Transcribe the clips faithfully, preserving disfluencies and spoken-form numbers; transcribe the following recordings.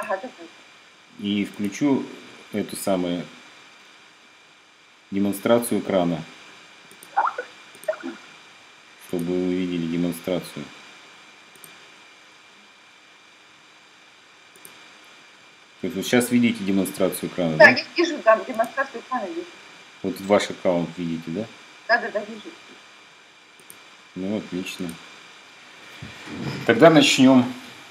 Ага, давай. И включу эту самую демонстрацию экрана, чтобы вы увидели демонстрацию. То есть вы сейчас видите демонстрацию экрана, Да, да? я вижу, там демонстрацию экрана вижу. Вот ваш аккаунт видите, да? Да, да, да, вижу. Ну, отлично. Тогда начнем.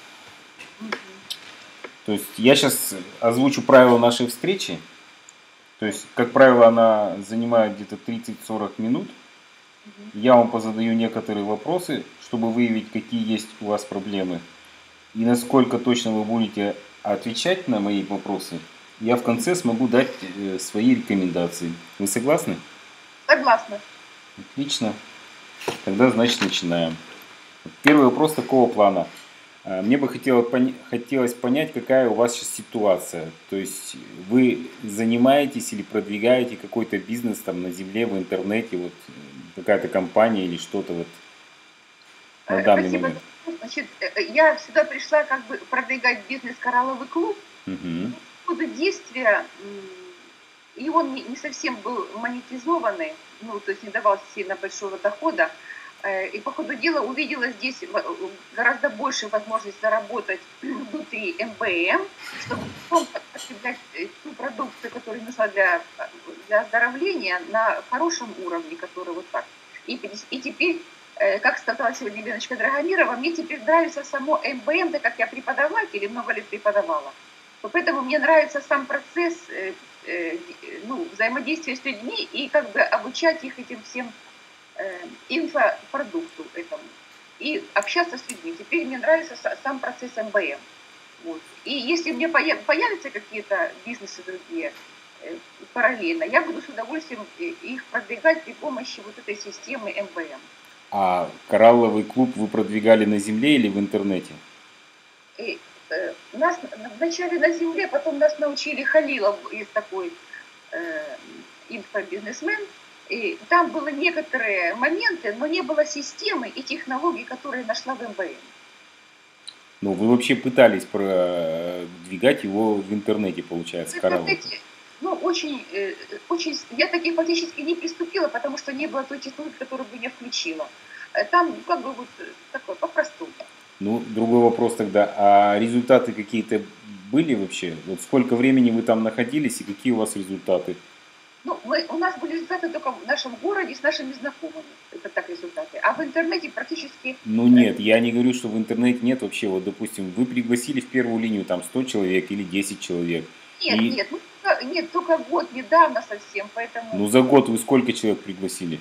То есть я сейчас озвучу правила нашей встречи. То есть, как правило, она занимает где-то тридцать-сорок минут. Я вам позадаю некоторые вопросы, чтобы выявить, какие есть у вас проблемы. И насколько точно вы будете отвечать на мои вопросы, я в конце смогу дать свои рекомендации. Вы согласны? Согласна. Отлично. Тогда, значит, начинаем. Первый вопрос такого плана. Мне бы хотелось, хотелось понять, какая у вас сейчас ситуация. То есть вы занимаетесь или продвигаете какой-то бизнес там на земле, в интернете, вот какая-то компания или что-то вот на данный Спасибо. момент? Значит, я сюда пришла как бы продвигать бизнес «Коралловый клуб». Угу. По ходу действия, и он не совсем был монетизованный, ну, то есть не давал сильно большого дохода. И по ходу дела увидела здесь гораздо больше возможность заработать внутри эм бэ эм, чтобы потом потреблять ту продукцию, которая нужна для, для оздоровления, на хорошем уровне, который вот так. И, и теперь, как сказала сегодня Леночка Драгомирова, мне теперь нравится само эм бэ эм, так как я преподаватель и много лет преподавала. Поэтому мне нравится сам процесс ну, взаимодействия с людьми и как бы обучать их этим всем инфопродукту этому и общаться с людьми. Теперь мне нравится сам процесс эм бэ эм. Вот. И если мне появятся какие-то бизнесы другие параллельно, я буду с удовольствием их продвигать при помощи вот этой системы эм бэ эм. А коралловый клуб вы продвигали на земле или в интернете? И, э, нас вначале на земле, потом нас научили Халилов, есть такой э, инфобизнесмен. И там были некоторые моменты, но не было системы и технологий, которые нашла в эм бэ эм. Ну, вы вообще пытались продвигать его в интернете, получается, В коралловый интернете, ну, очень, э, очень, я таки фактически не приступила, потому что не было той технологии, которую бы я включила. Там как бы вот такое, по-простому. Ну, другой вопрос тогда, а результаты какие-то были вообще? Вот сколько времени вы там находились и какие у вас результаты? Ну, мы, у нас были результаты только в нашем городе с нашими знакомыми. Это так результаты. А в интернете практически... Ну нет, я не говорю, что в интернете нет вообще. Вот, допустим, вы пригласили в первую линию там сто человек или десять человек. Нет, И... нет, ну, нет, только год, недавно совсем, поэтому... Ну за год вы сколько человек пригласили?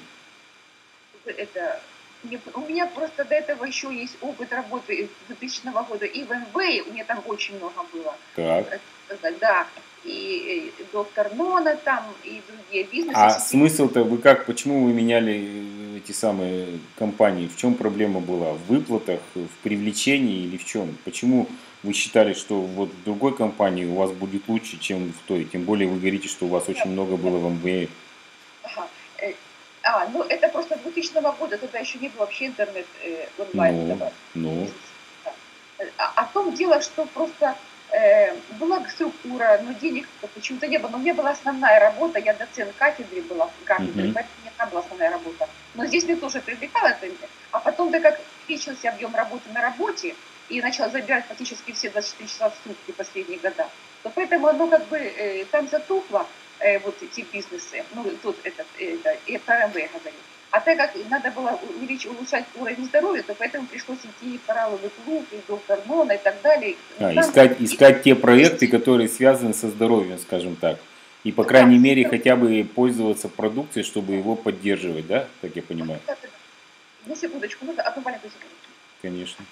Это... У меня просто до этого еще есть опыт работы двухтысячного года и в эм вэ, у меня там очень много было. Так. Да, и доктор Нона там, и другие бизнесы. А смысл-то вы как, почему вы меняли эти самые компании? В чем проблема была? В выплатах, в привлечении или в чем? Почему вы считали, что вот в другой компании у вас будет лучше, чем в той? Тем более вы говорите, что у вас очень много было в эм бэ эм. Ага. А, ну это просто двухтысячного года, тогда еще не было вообще интернет э, онлайн. Ну, ну. А, а в том дело, что просто э, была структура, но денег почему-то не было. Но у меня была основная работа, я доцент кафедры была, кафедры, uh-huh. поэтому у меня там была основная работа. Но здесь мне тоже привлекало это. А потом, так как увеличился объем работы на работе и начала забирать фактически все двадцать четыре часа в сутки последние года, то поэтому оно как бы э, там затухло. Вот эти бизнесы, ну, тут этот, это, и про эм бэ я говорю. А так как надо было увеличить, улучшать уровень здоровья, то поэтому пришлось идти в коралловый клуб, и доктор Нона, и так далее. А, искать, искать те проекты, которые связаны со здоровьем, скажем так. И, по крайней да, мере, хотя бы пользоваться продукцией, чтобы его поддерживать, да, как я понимаю? Да, да, да. На секундочку, ну, одну маленькую секундочку. Конечно.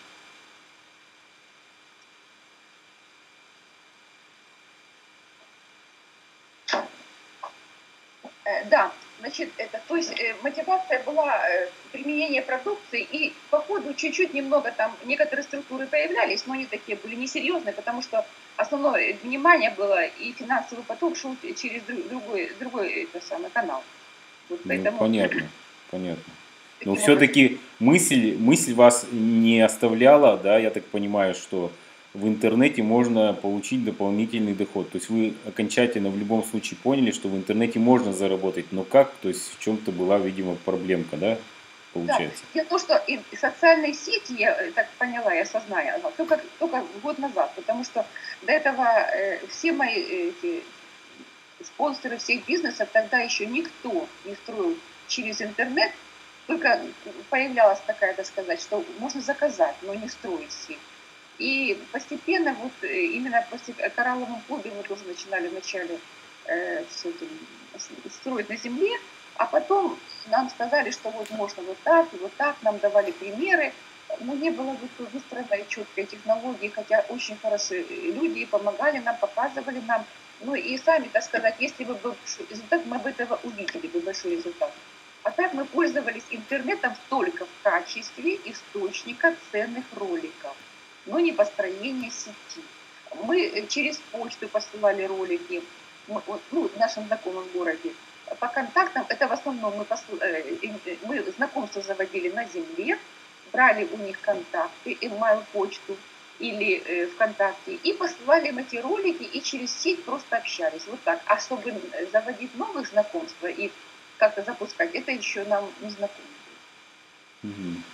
Да, значит, это, то есть э, мотивация была э, применение продукции, и по ходу чуть-чуть немного там некоторые структуры появлялись, но они такие были несерьезные, потому что основное внимание было и финансовый поток шел через другой, другой это самый канал. Вот ну, поэтому... понятно, понятно. Но все-таки мысль, мысль вас не оставляла, да, я так понимаю, что в интернете можно получить дополнительный доход. То есть вы окончательно в любом случае поняли, что в интернете можно заработать, но как? То есть в чем-то была, видимо, проблемка, да, Да, получается? дело в том, что и социальные сети, я э, так поняла, я осознала, только, только год назад, потому что до этого э, все мои э, эти спонсоры всех бизнесов, тогда еще никто не строил через интернет, только появлялась такая, так сказать, что можно заказать, но не строить сеть. И постепенно, вот э, именно после коралловом клубе мы тоже начинали вначале э, все это с- строить на земле, а потом нам сказали, что вот можно вот так и вот так, нам давали примеры, но не было вот выстроенной четкой технологии, хотя очень хорошие люди и помогали нам, показывали нам. Ну и сами, так сказать, если бы был большой результат, мы бы этого увидели, бы большой результат. А так мы пользовались интернетом только в качестве источника ценных роликов, но не построения сети. Мы э, через почту посылали ролики, мы, вот, ну, в нашем знакомом городе. По контактам, это в основном мы, посыл, э, э, мы знакомство заводили на земле, брали у них контакты, email-почту или э, ВКонтакте, и посылали им эти ролики, и через сеть просто общались. Вот так. А чтобы э, заводить новых знакомств и как-то запускать, это еще нам не знакомо. Мгм.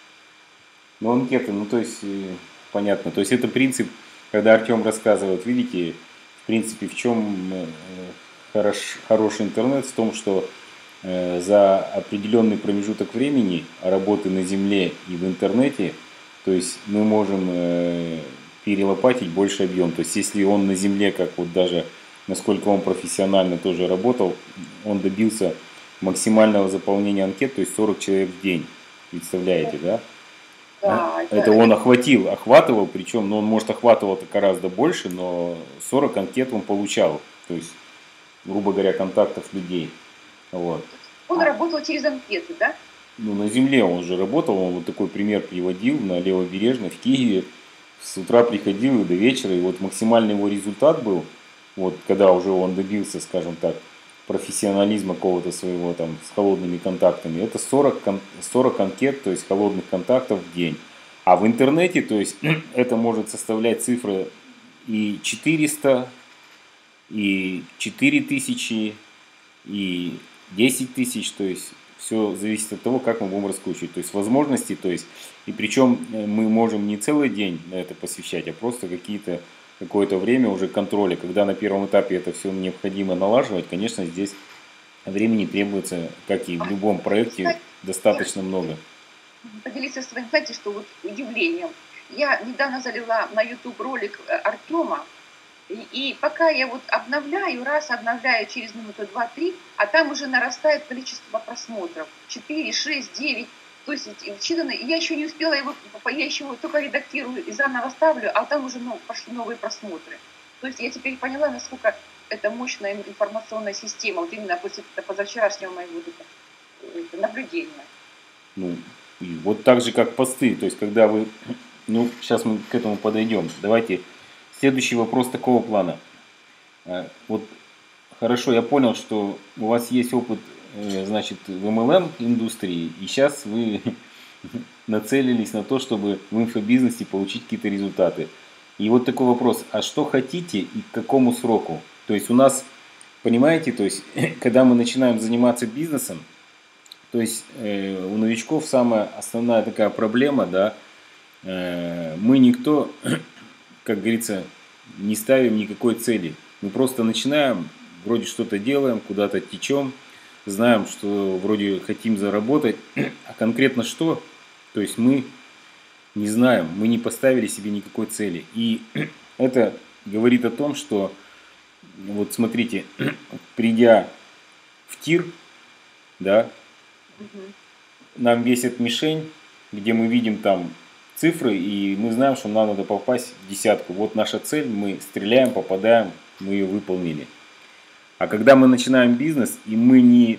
Ну, анкеты, ну, то есть, э, понятно. То есть, это принцип, когда Артем рассказывает, видите, в принципе, в чем э, хорош, хороший интернет, в том, что э, за определенный промежуток времени работы на земле и в интернете, то есть, мы можем э, перелопатить больше объем. То есть, если он на земле, как вот даже, насколько он профессионально тоже работал, он добился максимального заполнения анкет, то есть сорок человек в день. Представляете, да? А, Да, это, Это он это охватил, охватывал, причем, ну, он, может, охватывал это гораздо больше, но сорок анкет он получал, то есть, грубо говоря, контактов людей. Вот. он А, работал через анкеты, да? ну, на земле он же работал, он вот такой пример приводил на Левобережной, в Киеве. С утра приходил и до вечера, и вот максимальный его результат был, вот когда уже он добился, скажем так, профессионализма какого-то своего там с холодными контактами, это сорок, кон- сорок анкет, то есть холодных контактов в день. А в интернете, то есть это может составлять цифры и четыреста, и четыре тысячи, и десять тысяч, то есть все зависит от того, как мы будем раскручивать. То есть возможности, то есть, и причем э, мы можем не целый день на это посвящать, а просто какие-то какое-то время уже контроля. Когда на первом этапе это все необходимо налаживать, конечно, здесь времени требуется, как и в А, любом проекте, кстати, я достаточно много. поделиться своим, знаете, что вот удивлением. Я недавно залила на YouTube ролик э, Артема, и, и пока я вот обновляю, раз обновляю через минуту два-три, а там уже нарастает количество просмотров. четыре, шесть, девять. То есть эти вчитаны, и я еще не успела его, я еще его только редактирую и заново ставлю, а там уже ну, пошли новые просмотры. То есть я теперь поняла, насколько это мощная информационная система, вот именно после позавчерашнего моего вот это, это наблюдения. Ну, и вот так же, как посты. То есть, когда вы... Ну, сейчас мы к этому подойдем. Давайте. Следующий вопрос такого плана. А, Вот хорошо, я понял, что у вас есть опыт, э, значит, в эм эл эм индустрии, и сейчас вы нацелились на то, чтобы в инфобизнесе получить какие-то результаты. И вот такой вопрос, а что хотите и к какому сроку? То есть у нас, понимаете, то есть когда мы начинаем заниматься бизнесом, то есть э, у новичков самая основная такая проблема, да, э, мы никто, как говорится, не ставим никакой цели. Мы просто начинаем, вроде что-то делаем, куда-то течем, знаем, что вроде хотим заработать, а конкретно что, то есть мы не знаем, мы не поставили себе никакой цели. И это говорит о том, что, вот смотрите, придя в тир, да, Мгм. нам весит мишень, где мы видим там цифры, и мы знаем, что нам надо попасть в десятку. Вот наша цель, мы стреляем, попадаем, мы ее выполнили. А когда мы начинаем бизнес, и мы не...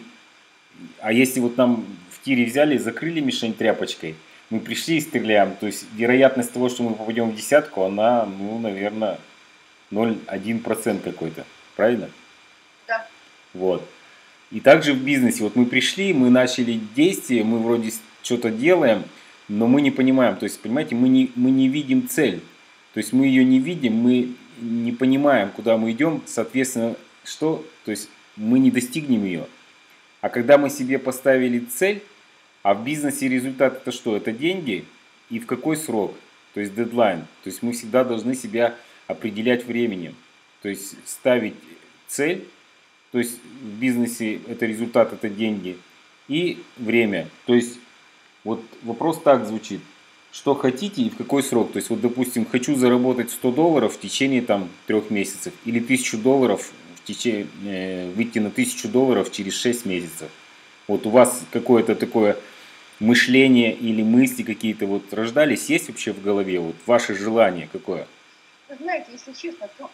А если вот нам в тире взяли, закрыли мишень тряпочкой, мы пришли и стреляем, то есть вероятность того, что мы попадем в десятку, она, ну, наверное, ноль целых один десятых процента какой-то. Правильно? Да. Вот. И также в бизнесе, вот мы пришли, мы начали действие, мы вроде что-то делаем, но мы не понимаем, то есть, понимаете, мы не, мы не видим цель. То есть мы ее не видим, мы не понимаем, куда мы идем, соответственно, что? То есть мы не достигнем ее. А когда мы себе поставили цель, а в бизнесе результат это что? Это деньги и в какой срок? То есть дедлайн. То есть мы всегда должны себя определять временем. То есть ставить цель, то есть в бизнесе это результат, это деньги и время. То есть вот вопрос так звучит. Что хотите и в какой срок? То есть вот допустим, хочу заработать сто долларов в течение там трех месяцев или тысячу долларов в течение, э, выйти на тысячу долларов через шесть месяцев. Вот у вас какое-то такое мышление или мысли какие-то вот рождались, есть вообще в голове, вот ваше желание какое? Вы знаете, если честно, то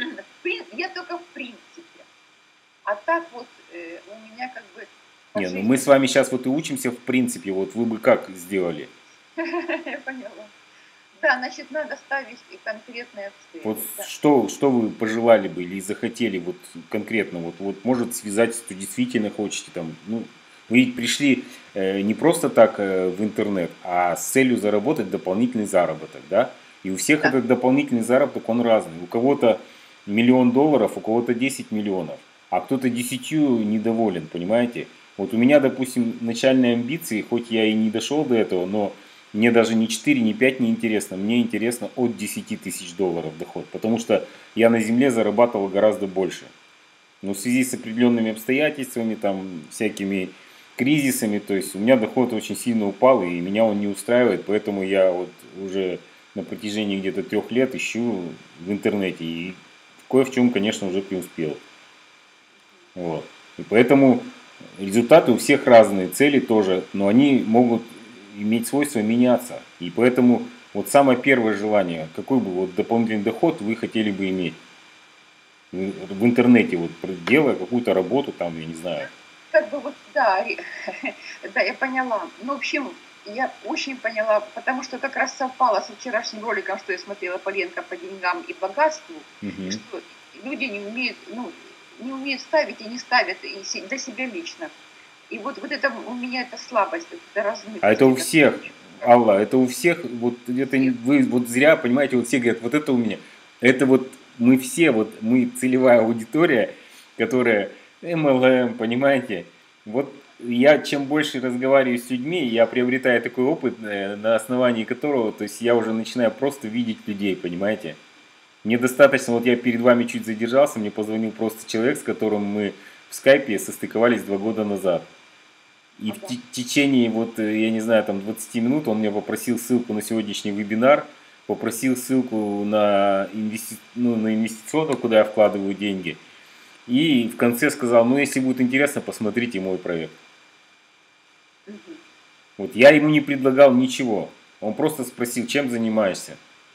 я только в принципе. А так вот э, у меня как бы по Не, ну жизни... мы с вами сейчас вот и учимся в принципе, вот вы бы как сделали? Я поняла. Да, значит, надо ставить и конкретные цели. Вот Да. что, что вы пожелали бы или захотели вот конкретно, вот, вот может связать, что действительно хотите там, ну, вы ведь пришли э, не просто так э, в интернет, а с целью заработать дополнительный заработок, да? И у всех Да. этот дополнительный заработок, он разный. У кого-то миллион долларов, у кого-то десять миллионов, а кто-то десятью недоволен, понимаете? Вот у меня, допустим, начальные амбиции, хоть я и не дошел до этого, но мне даже не четыре, не пять не интересно, мне интересно от десяти тысяч долларов доход, потому что я на земле зарабатывал гораздо больше. Но в связи с определенными обстоятельствами, там, всякими кризисами, то есть у меня доход очень сильно упал, и меня он не устраивает, поэтому я вот уже на протяжении где-то трех лет ищу в интернете, и кое в чем, конечно, уже преуспел. Вот. И поэтому результаты у всех разные, цели тоже, но они могут иметь свойство меняться. И поэтому вот самое первое желание, какой бы вот дополнительный доход вы хотели бы иметь в интернете, вот делая какую-то работу там, я не знаю. Как бы вот, да, да, я поняла. Ну, в общем, я очень поняла, потому что как раз совпало со вчерашним роликом, что я смотрела Поленко по деньгам и богатству, Угу. что люди не умеют, ну, не умеют ставить и не ставят и для себя лично. И вот, вот это у меня это слабость, это размытость. А это у всех, Алла, это у всех, вот это вы вот зря понимаете, вот все говорят, вот это у меня. Это вот мы все, вот мы целевая аудитория, которая эм эл эм, понимаете. Вот я чем больше разговариваю с людьми, я приобретаю такой опыт, на основании которого, то есть я уже начинаю просто видеть людей, понимаете. Мне достаточно, вот я перед вами чуть задержался, мне позвонил просто человек, с которым мы в скайпе состыковались два года назад. И в течение, вот, я не знаю, там двадцати минут он меня попросил ссылку на сегодняшний вебинар, попросил ссылку на, инвести... ну, на инвестиционную, куда я вкладываю деньги. И в конце сказал, ну если будет интересно, посмотрите мой проект. Угу. Вот я ему не предлагал ничего. Он просто спросил, чем занимаешься.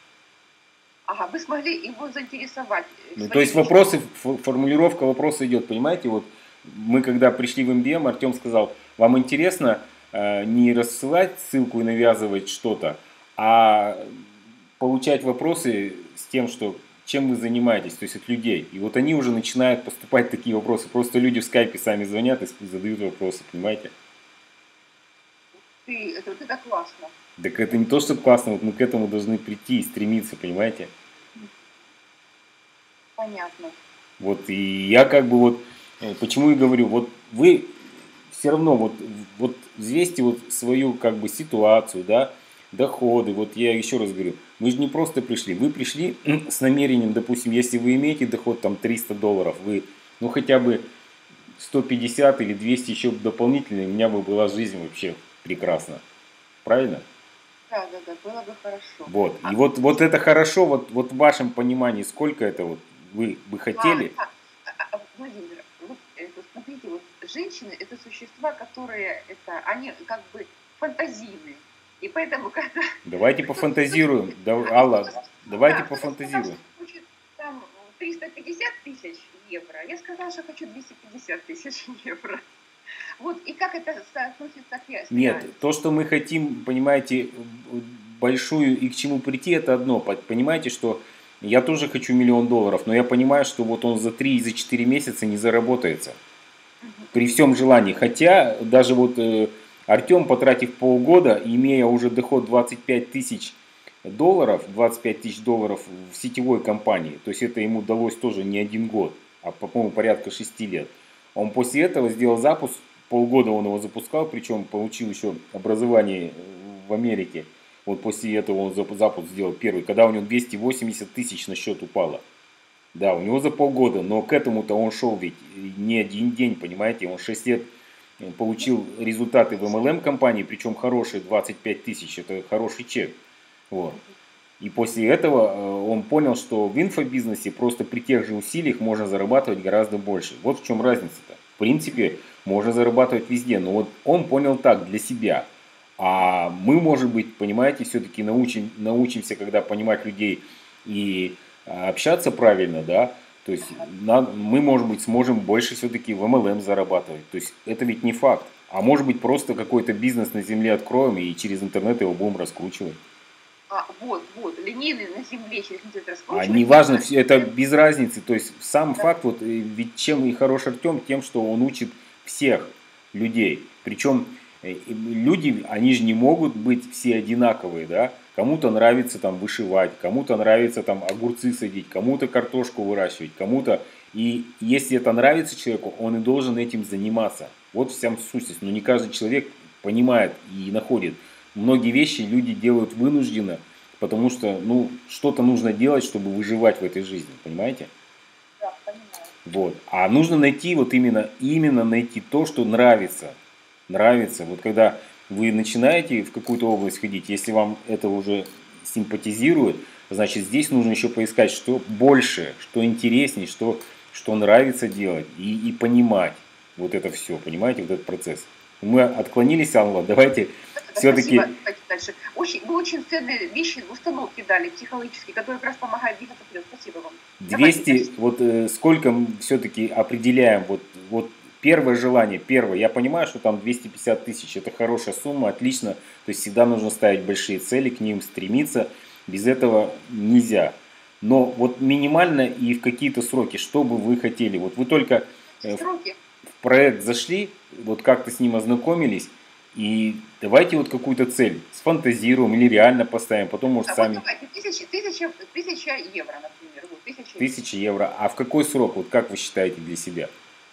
Ага, вы смогли его заинтересовать. Ну, то есть вопросы, формулировка вопроса идет, понимаете, вот мы когда пришли в эм би эм, Артем сказал, вам интересно э, не рассылать ссылку и навязывать что-то, а получать вопросы с тем, что чем вы занимаетесь, то есть от людей. И вот они уже начинают поступать такие вопросы. Просто люди в скайпе сами звонят и задают вопросы, понимаете? Ты, это, вот это классно. Так это не то, что классно, вот мы к этому должны прийти и стремиться, понимаете? Понятно. Вот, и я как бы вот, почему и говорю, вот вы все равно вот, вот взвесьте вот свою как бы ситуацию, да, доходы, вот я еще раз говорю, мы же не просто пришли, вы пришли с намерением, допустим, если вы имеете доход там триста долларов, вы, ну хотя бы сто пятьдесят или двести еще дополнительно, у меня бы была жизнь вообще прекрасна, правильно? Да, да, да, было бы хорошо. Вот, а, и вот, вот это хорошо, вот, вот в вашем понимании, сколько это вот вы бы хотели? А, а, а, Владимир, вот это, смотрите, вот женщины это существа, которые это, они как бы фантазийные. И поэтому когда... Давайте пофантазируем. Да, Алла, давайте да, пофантазируем. Хочет там триста пятьдесят тысяч евро. Я сказала, что хочу двести пятьдесят тысяч евро. Вот, и как это соотносится к реальности? Нет, то, что мы хотим, понимаете, большую и к чему прийти, это одно. Понимаете, что я тоже хочу миллион долларов, но я понимаю, что вот он за три и за четыре месяца не заработается. Угу. При всем желании. Хотя даже вот э, Артем, потратив полгода, имея уже доход двадцать пять тысяч долларов, двадцать пять тысяч долларов в сетевой компании. То есть это ему удалось тоже не один год, а, по-моему, порядка шести лет. Он после этого сделал запуск, полгода он его запускал, причем получил еще образование в Америке. Вот после этого он запуск сделал первый, когда у него двести восемьдесят тысяч на счет упало. Да, у него за полгода, но к этому-то он шел ведь не один день, понимаете, он шесть лет получил результаты в эм эл эм компании, причем хорошие, двадцать пять тысяч, это хороший чек. Вот. И после этого он понял, что в инфобизнесе просто при тех же усилиях можно зарабатывать гораздо больше. Вот в чем разница-то. В принципе, можно зарабатывать везде, но вот он понял так, для себя. А мы, может быть, понимаете, все-таки научим, научимся, когда понимать людей и общаться правильно, да, то есть мы, может быть, сможем больше все-таки в эм эл эм зарабатывать. То есть это ведь не факт. А может быть, просто какой-то бизнес на земле откроем и через интернет его будем раскручивать. А, вот, вот, линейный на земле через интернет раскручивать. А неважно, это без разницы. То есть сам да. факт, вот ведь чем и хорош Артем, тем, что он учит всех людей. Причем люди, они же не могут быть все одинаковые, да. Кому-то нравится там вышивать, кому-то нравится там огурцы садить, кому-то картошку выращивать, кому-то. И если это нравится человеку, он и должен этим заниматься. Вот вся сущность. Но не каждый человек понимает и находит. Многие вещи люди делают вынужденно, потому что ну, что-то нужно делать, чтобы выживать в этой жизни, понимаете? Да, понимаю. Вот. А нужно найти вот именно, именно найти то, что нравится. Нравится. Вот когда вы начинаете в какую-то область ходить, если вам это уже симпатизирует, значит здесь нужно еще поискать, что больше, что интереснее, что, что нравится делать и, и понимать вот это все, понимаете, вот этот процесс. Мы отклонились, Алла, давайте все-таки... Дальше. Очень, вы очень ценные вещи, установки дали психологические, которые как раз помогают двигаться вперед. Спасибо вам. двести, вот э, сколько мы все-таки определяем, вот, вот первое желание, первое, я понимаю, что там двести пятьдесят тысяч, это хорошая сумма, отлично, то есть всегда нужно ставить большие цели, к ним стремиться, без этого нельзя. Но вот минимально и в какие-то сроки, что бы вы хотели, вот вы только э, в, в проект зашли, вот как-то с ним ознакомились, и давайте вот какую-то цель сфантазируем или реально поставим, потом может а сами... Вот давайте, тысяча, тысяча, тысяча евро, например. Вот, тысяча, тысяча евро. А в какой срок, вот как вы считаете для себя?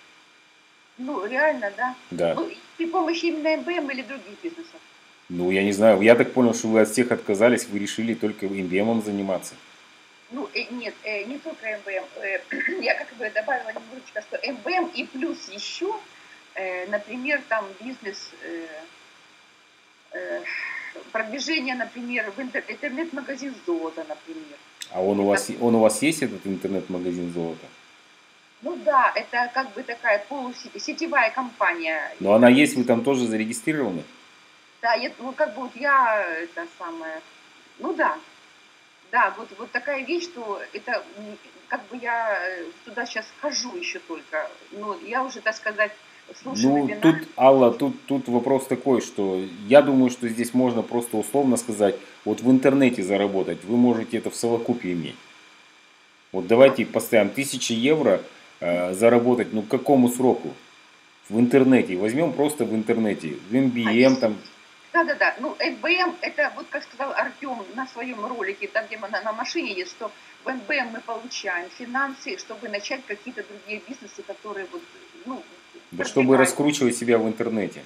Ну, реально, да. Да. Ну, при помощи именно эм бэ эм или других бизнесов? Ну, я не знаю. Я так понял, что вы от всех отказались, вы решили только эм бэ эм заниматься. Ну, э, нет, э, не только эм бэ эм. Э, я как бы добавила немножечко, что эм бэ эм и плюс еще, э, например, там бизнес... Э, продвижение, например, в интернет-магазин золота, например. А он у, вас, он у вас есть, этот интернет-магазин золота? Ну да, это как бы такая полусетевая компания. Но она есть, вы там тоже зарегистрированы? Да, я, ну как бы вот я, это самое, ну да, да, вот, вот такая вещь, что это, как бы я туда сейчас хожу еще только, но я уже, так сказать, Ну, тут, Алла, тут, тут вопрос такой, что я думаю, что здесь можно просто условно сказать, вот в интернете заработать, вы можете это в совокупе иметь. Вот давайте поставим тысячу евро э, заработать, ну к какому сроку? В интернете, возьмем просто в интернете, в эм бэ эм там. Да-да-да, ну эм бэ эм, это вот как сказал Артем на своем ролике, там где мы на, на машине есть, что в эм бэ эм мы получаем финансы, чтобы начать какие-то другие бизнесы, которые вот, ну, да, чтобы раскручивать себя в интернете.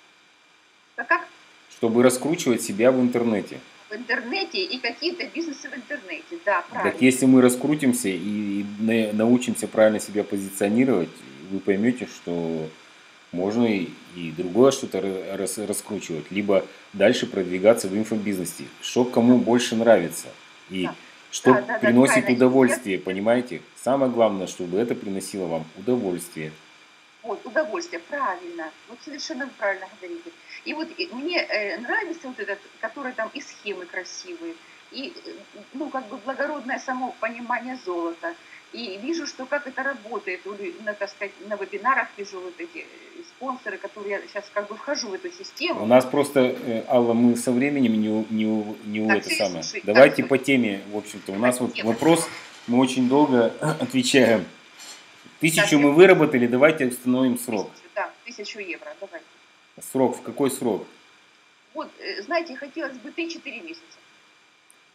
А как? Чтобы раскручивать себя в интернете. В интернете и какие-то бизнесы в интернете, да, правильно. Так если мы раскрутимся и научимся правильно себя позиционировать, вы поймете, что можно и, и другое что-то рас, раскручивать, либо дальше продвигаться в инфобизнесе, что кому больше нравится и да. что да, да, приносит да, удовольствие, понимаете? Самое главное, чтобы это приносило вам удовольствие. Вот, удовольствие, правильно, вот совершенно правильно говорите. И вот мне э, нравится вот этот, который там и схемы красивые, и, ну, как бы благородное само понимание золота. И вижу, что как это работает, на, так сказать, на вебинарах вижу вот эти спонсоры, которые я сейчас как бы вхожу в эту систему. У нас просто, Алла, мы со временем не, не, не так, это самое. Слушай, давайте так, по теме, в общем-то, у нас вот тема. Вопрос, мы очень долго отвечаем. Тысячу так, мы выработали, давайте установим срок. Тысячу, да, тысячу евро, давайте. Срок, в какой срок? Вот, знаете, хотелось бы три-четыре месяца.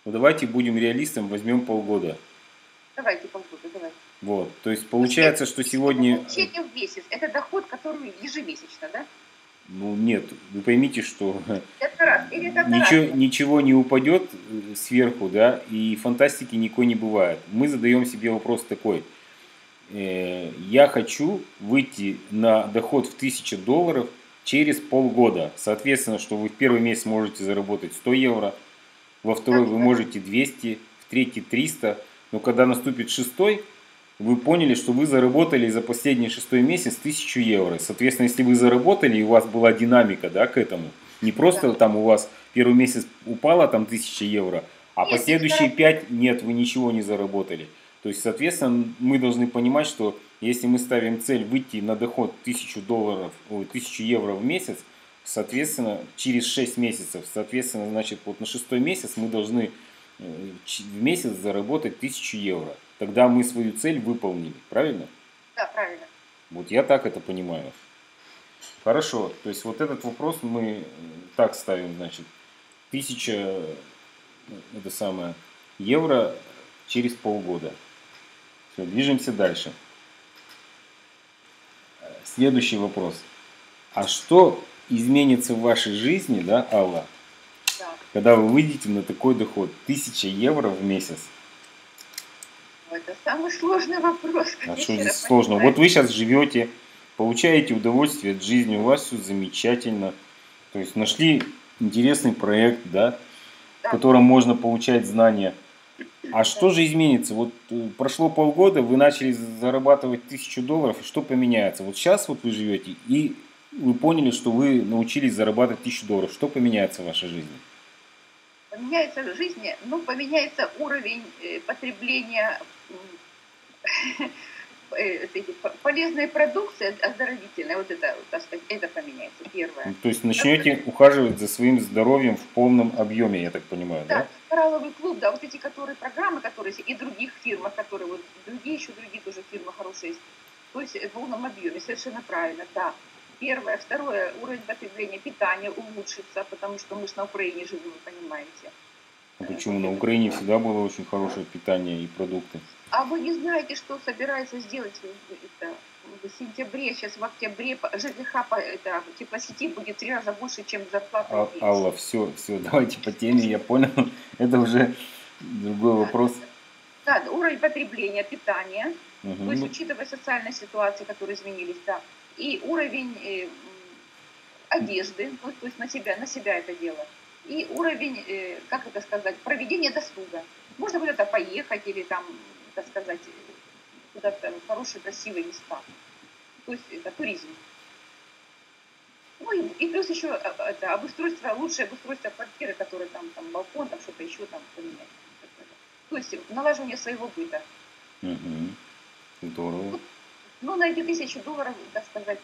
Ну давайте будем реалистом, возьмем полгода. Давайте полгода, давайте. Вот, то есть получается, что сегодня... Получение в месяц, это доход, который ежемесячно, да? Ну нет, вы поймите, что Это раз. Или это ничего, раз. ничего не упадет сверху, да, и фантастики никакой не бывает. Мы задаем себе вопрос такой. Я хочу выйти на доход в тысячу долларов через полгода. Соответственно, что вы в первый месяц можете заработать сто евро, во второй вы можете двести, в третий триста. Но когда наступит шестой, вы поняли, что вы заработали за последний шестой месяц тысячу евро. Соответственно, если вы заработали, и у вас была динамика, да, к этому, не просто да. Там у вас первый месяц упала там тысяча евро, а нет, последующие пять нет, вы ничего не заработали. То есть, соответственно, мы должны понимать, что если мы ставим цель выйти на доход тысячу долларов, тысячу евро в месяц, соответственно, через шесть месяцев, соответственно, значит, вот на шестой месяц мы должны в месяц заработать тысячу евро. Тогда мы свою цель выполнили, правильно? Да, правильно. Вот я так это понимаю. Хорошо, то есть вот этот вопрос мы так ставим, значит, тысяча, это самое, евро через полгода. Все, движемся дальше. Следующий вопрос. А что изменится в вашей жизни, да, Алла, да. когда вы выйдете на такой доход, тысяча евро в месяц? Это самый сложный вопрос. А что здесь сложно? Вот вы сейчас живете, получаете удовольствие от жизни, у вас все замечательно. То есть нашли интересный проект, да, да. В котором можно получать знания. А да. Что же изменится? Вот прошло полгода, вы начали зарабатывать тысячу долларов, и что поменяется? Вот сейчас вот вы живете, и вы поняли, что вы научились зарабатывать тысячу долларов. Что поменяется в вашей жизни? Поменяется в жизни, ну, поменяется уровень потребления полезной продукции, оздоровительной, вот это, так сказать, это поменяется, первое. Ну, то есть начнете это... ухаживать за своим здоровьем в полном объеме, я так понимаю, да? Да, коралловый клуб, да, вот эти которые программы, которые и других фирмах, которые вот, другие еще другие тоже фирмы хорошие есть, то есть в полном объеме, совершенно правильно, да. Первое. Второе, уровень потребления питания улучшится, потому что мы же на Украине живем, вы понимаете. А почему? На Украине всегда было очень хорошее питание и продукты. А вы не знаете, что собирается сделать это, в сентябре, сейчас в октябре, ЖКХ по это, теплосети будет в три раза больше, чем зарплата. А, Алла, все, все, давайте по теме, я понял. Это уже другой вопрос. Да, да, уровень потребления, питания, угу. То есть учитывая социальные ситуации, которые изменились, да. И уровень э, одежды, ну, то есть на себя, на себя это дело. И уровень, э, как это сказать, проведения досуга. Можно куда-то поехать или там, так сказать, куда-то в хорошие, красивые места. То есть это туризм. Ну и, и плюс еще это обустройство, лучшее обустройство квартиры, которые там, там балкон, там что-то еще там поменять. То есть налаживание своего быта. Угу. Здорово. Ну, на эти тысячи долларов, так сказать,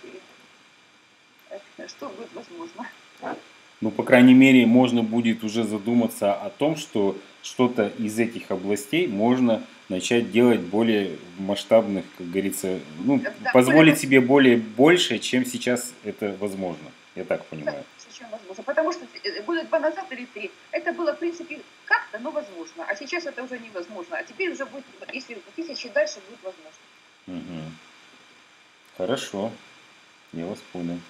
что будет возможно. Ну, по крайней мере, можно будет уже задуматься о том, что что-то из этих областей можно начать делать более масштабных, как говорится, ну, да, позволить более... себе более больше, чем сейчас это возможно. Я так понимаю. Да, чем возможно. Потому что будет два назад или три. Это было, в принципе, как-то, но возможно. А сейчас это уже невозможно. А теперь уже будет, если тысячи дальше, будет возможно. Угу. Хорошо, я вас понял.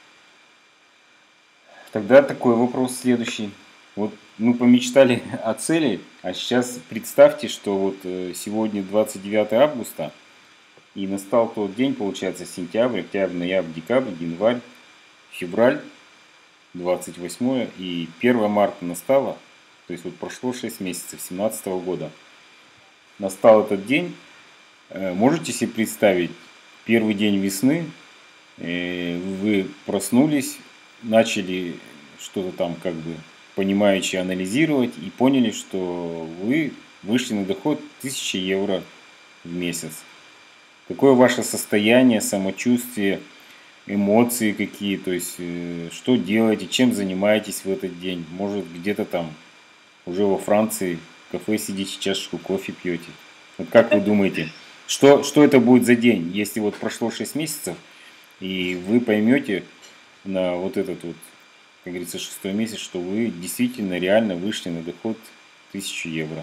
Тогда такой вопрос следующий. Вот мы помечтали о цели, а сейчас представьте, что вот сегодня двадцать девятое августа, и настал тот день, получается, сентябрь, октябрь, ноябрь, декабрь, январь, февраль, двадцать восьмое, и первое марта настало, то есть вот прошло шесть месяцев, семнадцатого года. Настал этот день, можете себе представить, первый день весны, вы проснулись, начали что-то там как бы понимающе анализировать и поняли, что вы вышли на доход тысяча евро в месяц. Какое ваше состояние, самочувствие, эмоции какие, то есть что делаете, чем занимаетесь в этот день? Может где-то там уже во Франции в кафе сидите, чашечку кофе пьете. Вот как вы думаете, что, что это будет за день, если вот прошло шесть месяцев и вы поймете на вот этот вот, как говорится, шестой месяц, что вы действительно реально вышли на доход тысячу евро.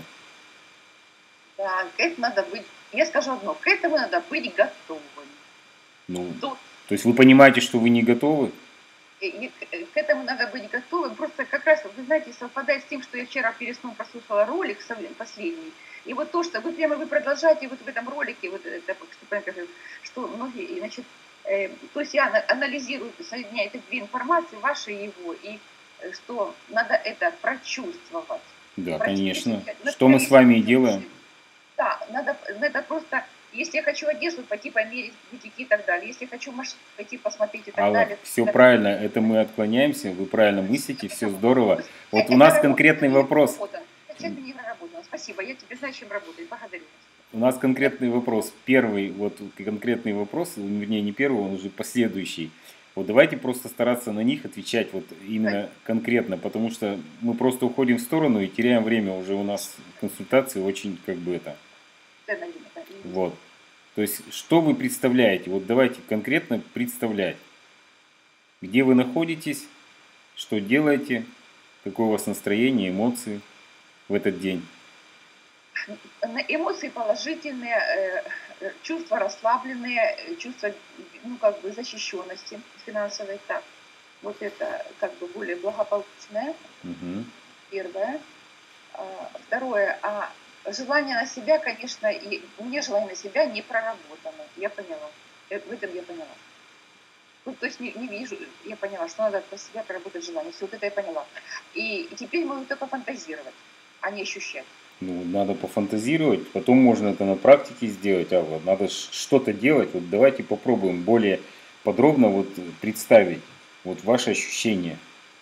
Да, к этому надо быть, я скажу одно, к этому надо быть готовым. Ну, Тут, то есть вы понимаете, что вы не готовы? и- и к э, к этому надо быть готовым. Просто как раз, вы знаете, совпадает с тем, что я вчера перед сном прослушала ролик совре- последний. И вот то, что вы прямо вы продолжаете вот в этом ролике, вот это, что, понятно, что многие, и, значит, э, то есть я ана- анализирую, соединяю эти две информации, ваши и его, и э, что надо это прочувствовать. Да, Прочу- конечно. если- Что мы например, с если вами и вы делаем. хотите- Да, надо, надо просто, если я хочу одежду, пойти померить бутики и так далее. Если я хочу машину, пойти посмотреть и так Алла, далее. все Это- правильно, это мы отклоняемся, вы правильно мыслите, все здорово. То есть Вот это у нас работа, конкретный это не вопрос. работа. Это человек не проработан. Спасибо, я тебе знаю, чем работает. Благодарю вас. У нас конкретный вопрос. Первый, вот конкретный вопрос, вернее не первый, он уже последующий. Вот давайте просто стараться на них отвечать вот именно конкретно, потому что мы просто уходим в сторону и теряем время. Уже у нас консультации очень как бы это. Да, наверное, да. И- Вот. То есть, что вы представляете? Вот давайте конкретно представлять. Где вы находитесь, что делаете, какое у вас настроение, эмоции в этот день. На- Эмоции положительные, э, э, чувства расслабленные, э, чувство, ну, как бы защищенности финансовой. Так, вот это как бы более благополучное. Мгм. Первое. А, Второе. А желание на себя, конечно, и мне желание на себя не проработано. Я поняла. Э, В этом я поняла. Ну, то есть не, не вижу, я поняла, что надо про себя проработать желание. Все, вот это я поняла. И, и теперь могу только фантазировать, а не ощущать. Ну, надо пофантазировать, потом можно это на практике сделать, а вот надо ш- что-то делать. Вот давайте попробуем более подробно вот представить вот ваши ощущения.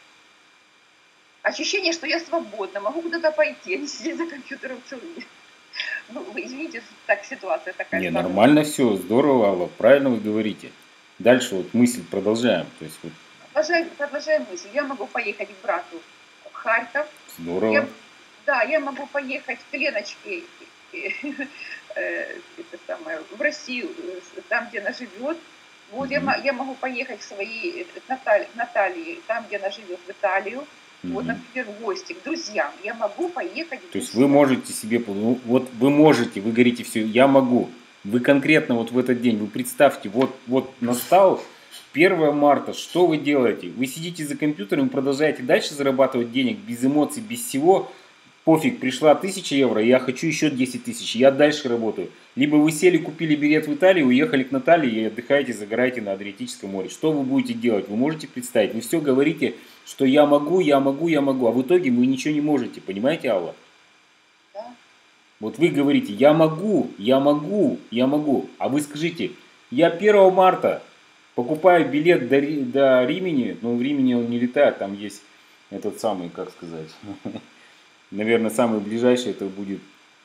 Ощущение, что я свободна, могу куда-то пойти, а не сидеть за компьютером целый день. Ну, вы извините, что так ситуация такая. Не, сложилась. нормально все, здорово, Алла, правильно вы говорите. Дальше вот мысль продолжаем. То есть вот Продолжаем, продолжаем мысль. Я могу поехать к брату в Харьков. здорово. Я, да, я могу поехать к Леночке э, э, это самое, в Россию, э, там, где она живет. Вот я, Мгм. мо- я могу поехать к своей э, к Наталье, к Наталье, там, где она живет, в Италию. Вот, Мгм. например, в гости к друзьям. Я могу поехать к То есть друзьям. вы можете себе, ну, вот вы можете, вы говорите все, я могу. Вы конкретно вот в этот день, вы представьте, вот, вот настал первое марта, что вы делаете? Вы сидите за компьютером, продолжаете дальше зарабатывать денег без эмоций, без всего. Пофиг, пришла тысяча евро, я хочу еще десять тысяч, я дальше работаю. Либо вы сели, купили билет в Италию, уехали к Наталье и отдыхаете, загораете на Адриатическом море. Что вы будете делать? Вы можете представить? Вы все говорите, что я могу, я могу, я могу, а в итоге вы ничего не можете. Понимаете, Алла? Да? Вот вы говорите, я могу, я могу, я могу. А вы скажите, я первого марта покупаю билет до, Ри- до Римени, но в Римени он не летает, там есть этот самый, как сказать, наверное, самый ближайший это будет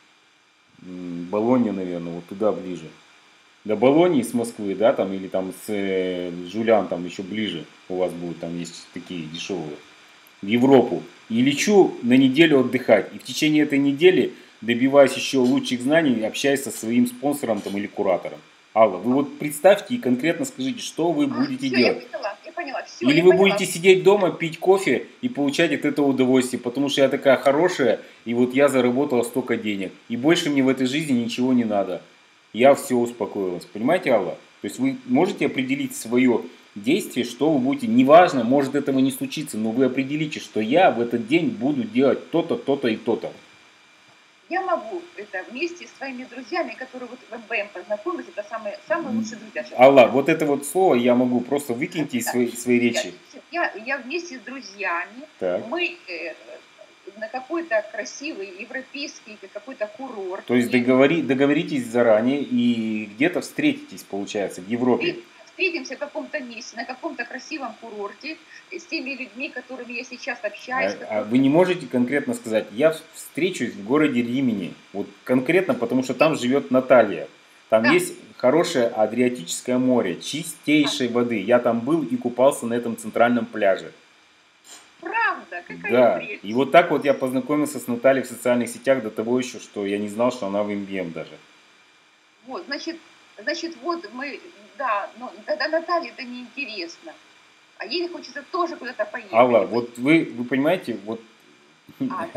м, Болонья, наверное, вот туда ближе. До Болоньи с Москвы, да, там, или там с э, Жулян, там еще ближе у вас будут, там есть такие дешевые. В Европу. И лечу на неделю отдыхать. И в течение этой недели добиваюсь еще лучших знаний, общаясь со своим спонсором там, или куратором. Алла, вы вот представьте и конкретно скажите, что вы будете Все, я делать. поняла, я поняла. Все, Или я вы поняла. будете сидеть дома, пить кофе и получать от этого удовольствие, потому что я такая хорошая, и вот я заработала столько денег. И больше мне в этой жизни ничего не надо. Я все успокоилась. Понимаете, Алла? То есть вы можете определить свое действие, что вы будете, неважно, может этого не случиться, но вы определите, что я в этот день буду делать то-то, то-то и то-то. Я могу это вместе с своими друзьями, которые вот в эм бэ эм познакомились, это самые, самые лучшие друзья. Сейчас. Алла, вот это вот слово я могу просто выкиньте из своей, своей речи. Я, я вместе с друзьями, Так. мы э, на какой-то красивый европейский какой-то курорт. То есть договори, договоритесь заранее и где-то встретитесь, получается, в Европе. Встретимся в каком-то месте, на каком-то красивом курорте, с теми людьми, которыми я сейчас общаюсь. А, а вы не можете конкретно сказать, я встречусь в городе Римени, вот конкретно, потому что там живет Наталья. Там Да. есть хорошее Адриатическое море, чистейшей воды. Я там был и купался на этом центральном пляже. Правда, какая Да, прелесть. и вот так вот я познакомился с Натальей в социальных сетях до того еще, что я не знал, что она в эм бэ эм даже. Вот, значит, значит, вот мы, да, но тогда Наталье это неинтересно. А ей хочется тоже куда-то поехать. Алла, вот вы, вы понимаете, вот А, да, я поняла.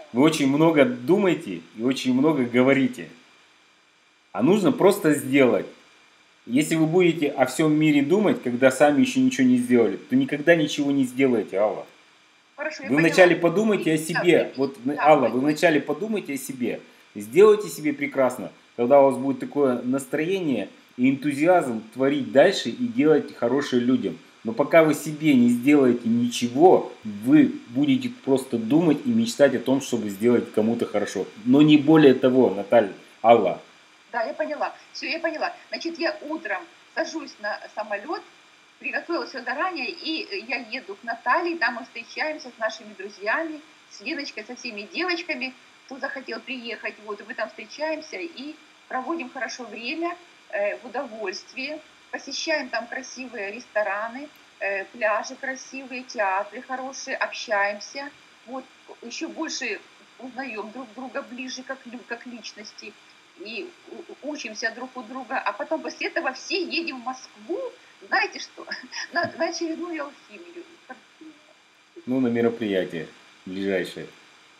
Вы очень много думаете и очень много говорите. А нужно просто сделать. Если вы будете о всем мире думать, когда сами еще ничего не сделали, то никогда ничего не сделаете, Алла. Хорошо, я Вы поняла. вначале подумайте о себе. Вот, Алла, вы вначале подумайте о себе. Сделайте себе прекрасно. Тогда у вас будет такое настроение и энтузиазм творить дальше и делать хорошее людям. Но пока вы себе не сделаете ничего, вы будете просто думать и мечтать о том, чтобы сделать кому-то хорошо. Но не более того, Наталья, Алла. Да, я поняла. Все, я поняла. Значит, я утром сажусь на самолет, приготовила все заранее, и я еду к Наталье, там мы встречаемся с нашими друзьями, с Леночкой, со всеми девочками, кто захотел приехать, вот, и мы там встречаемся и проводим хорошо время, э, в удовольствии, посещаем там красивые рестораны, э, пляжи красивые, театры хорошие, общаемся, вот, еще больше узнаем друг друга ближе как, как личности, и учимся друг у друга, а потом после этого все едем в Москву, знаете что, на, на очередную алхимию. Ну, на мероприятие ближайшее.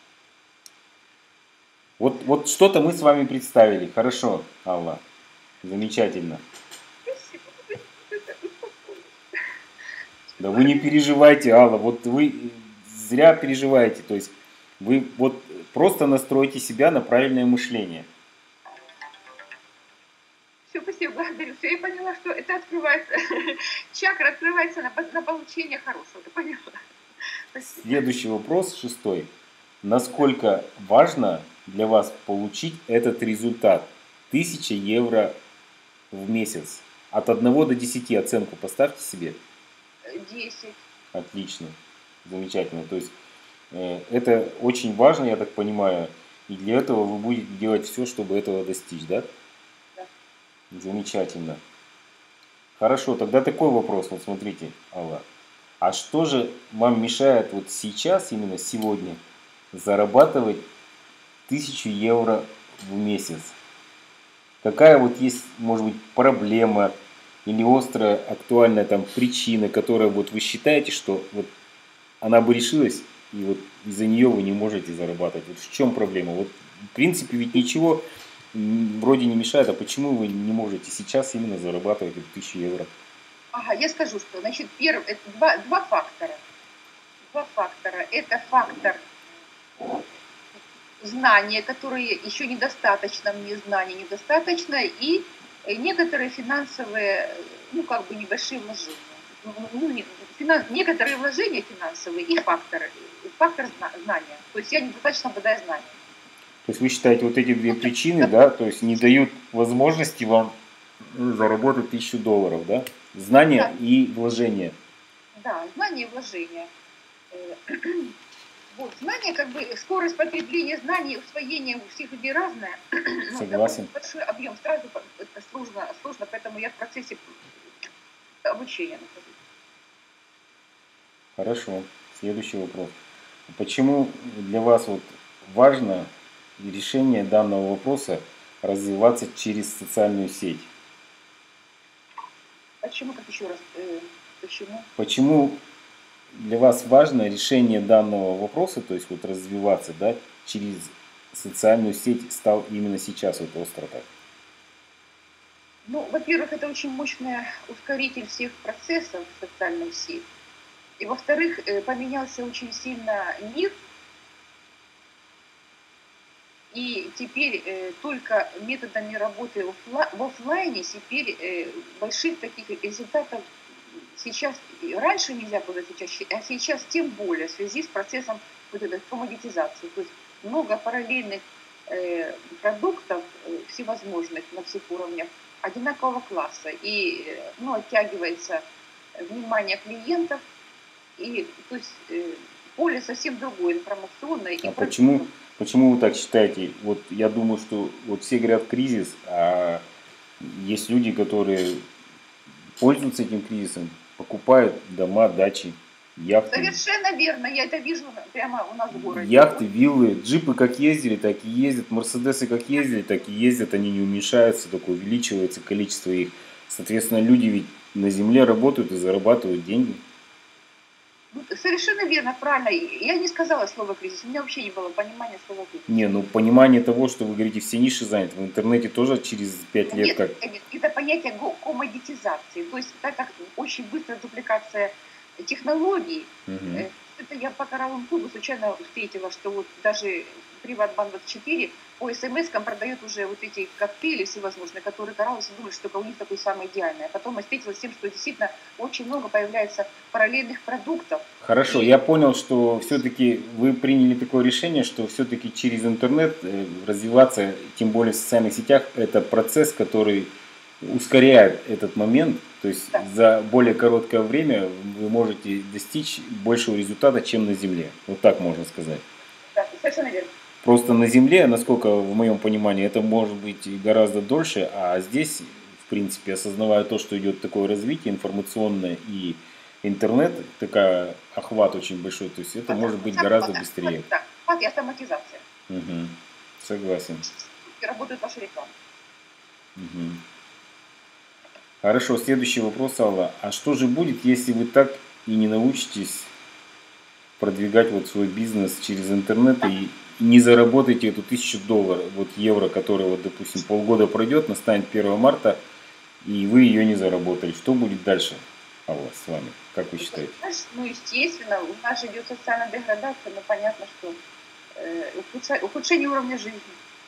Вот, вот что-то мы с вами представили. Хорошо, Алла. Замечательно. Да вы не переживайте, Алла. Вот вы зря переживаете. То есть вы вот просто настройте себя на правильное мышление. Все, спасибо, благодарю. Все, я поняла, что это открывается, чакра открывается на, на получение хорошего. Ты поняла? Спасибо. Следующий вопрос, шестой. Насколько важно для вас получить этот результат? Тысяча евро в месяц. От одного до десяти оценку поставьте себе. десять. Отлично. Замечательно. То есть э, это очень важно, я так понимаю. И для этого вы будете делать все, чтобы этого достичь, да? Да. Замечательно. Хорошо, тогда такой вопрос. Вот смотрите, Алла. А что же вам мешает вот сейчас, именно сегодня, зарабатывать тысячу евро в месяц? Какая вот есть, может быть, проблема или острая, актуальная там причина, которая вот вы считаете, что вот она бы решилась, и вот из-за нее вы не можете зарабатывать? Вот в чем проблема? Вот в принципе ведь ничего вроде не мешает, а почему вы не можете сейчас именно зарабатывать эту тысячу евро? Ага, я скажу, что, значит, первый, это два, два фактора. Два фактора. Это фактор знания, которые еще недостаточно, мне знаний недостаточно, и некоторые финансовые, ну, как бы небольшие вложения. Ну, не, финанс, некоторые вложения финансовые и факторы. Фактор знания. То есть я недостаточно обладаю знанием. То есть вы считаете, вот эти две причины, да, то есть не дают возможности вам заработать тысячу долларов, да? Знания да. И вложения. Да, знания и вложения. Вот, знания, как бы, скорость потребления знаний, усвоение у всех людей разная. Согласен. Но большой объем, сразу это сложно, сложно, поэтому я в процессе обучения нахожусь. Хорошо. Следующий вопрос. Почему для вас вот важно решение данного вопроса развиваться через социальную сеть? Почему, как еще раз, э, почему? Почему для вас важно решение данного вопроса, то есть вот развиваться, да, через социальную сеть стал именно сейчас вот остро так? Ну, во-первых, это очень мощный ускоритель всех процессов в социальной сети. И, во-вторых, поменялся очень сильно мир. И теперь э, только методами работы в офлайне теперь э, больших таких результатов сейчас, раньше нельзя было, сейчас, а сейчас тем более в связи с процессом вот этой комодитизации. То есть много параллельных э, продуктов э, всевозможных на всех уровнях одинакового класса. И э, ну, оттягивается внимание клиентов. И то есть э, поле совсем другое, информационное. А почему? Почему вы так считаете? Вот я думаю, что вот все говорят кризис, а есть люди, которые пользуются этим кризисом, покупают дома, дачи, яхты. Совершенно верно, я это вижу прямо у нас в городе. Яхты, виллы, джипы как ездили, так и ездят, мерседесы как ездили, так и ездят, они не уменьшаются, только увеличивается количество их. Соответственно, люди ведь на земле работают и зарабатывают деньги. Ну, совершенно верно, правильно. И я не сказала слово кризис. У меня вообще не было понимания слова кризис. Не, ну понимание того, что вы говорите, все ниши заняты. В интернете тоже через пять лет Нет, как. нет, это понятие го- комодитизации. То есть так как очень быстрая дупликация технологий, Мгм. э, это я по коралловому клубу случайно встретила, что вот даже Приватбанк двадцать четыре по смс-кам продает уже вот эти коктейли всевозможные, которые коралловцы думают, что только у них такой самый идеальный. А потом я встретилась с тем, что действительно очень много появляется параллельных продуктов. Хорошо, И я понял, что все-таки вы приняли такое решение, что все-таки через интернет э, развиваться, тем более в социальных сетях, это процесс, который ускоряет этот момент, то есть да, за более короткое время вы можете достичь большего результата, чем на Земле. Вот так можно сказать. да, совершенно верно. Просто на Земле, насколько в моем понимании, это может быть и гораздо дольше, а здесь, в принципе, осознавая то, что идет такое развитие информационное и интернет, такая охват очень большой, то есть это Да, может быть гораздо захват, да, быстрее. да, захват и автоматизация. Мгм. Согласен. И работает ваша реклама. Мгм. Хорошо, следующий вопрос, Алла. А что же будет, если вы так и не научитесь продвигать вот свой бизнес через интернет и не заработаете эту тысячу долларов, вот евро, которая вот, допустим, полгода пройдет, настанет первого марта, и вы ее не заработали. Что будет дальше, Алла, с вами? Как вы считаете? Знаешь, ну, естественно, у нас же идет социальная деградация, но понятно, что э, ухудша- ухудшение уровня жизни.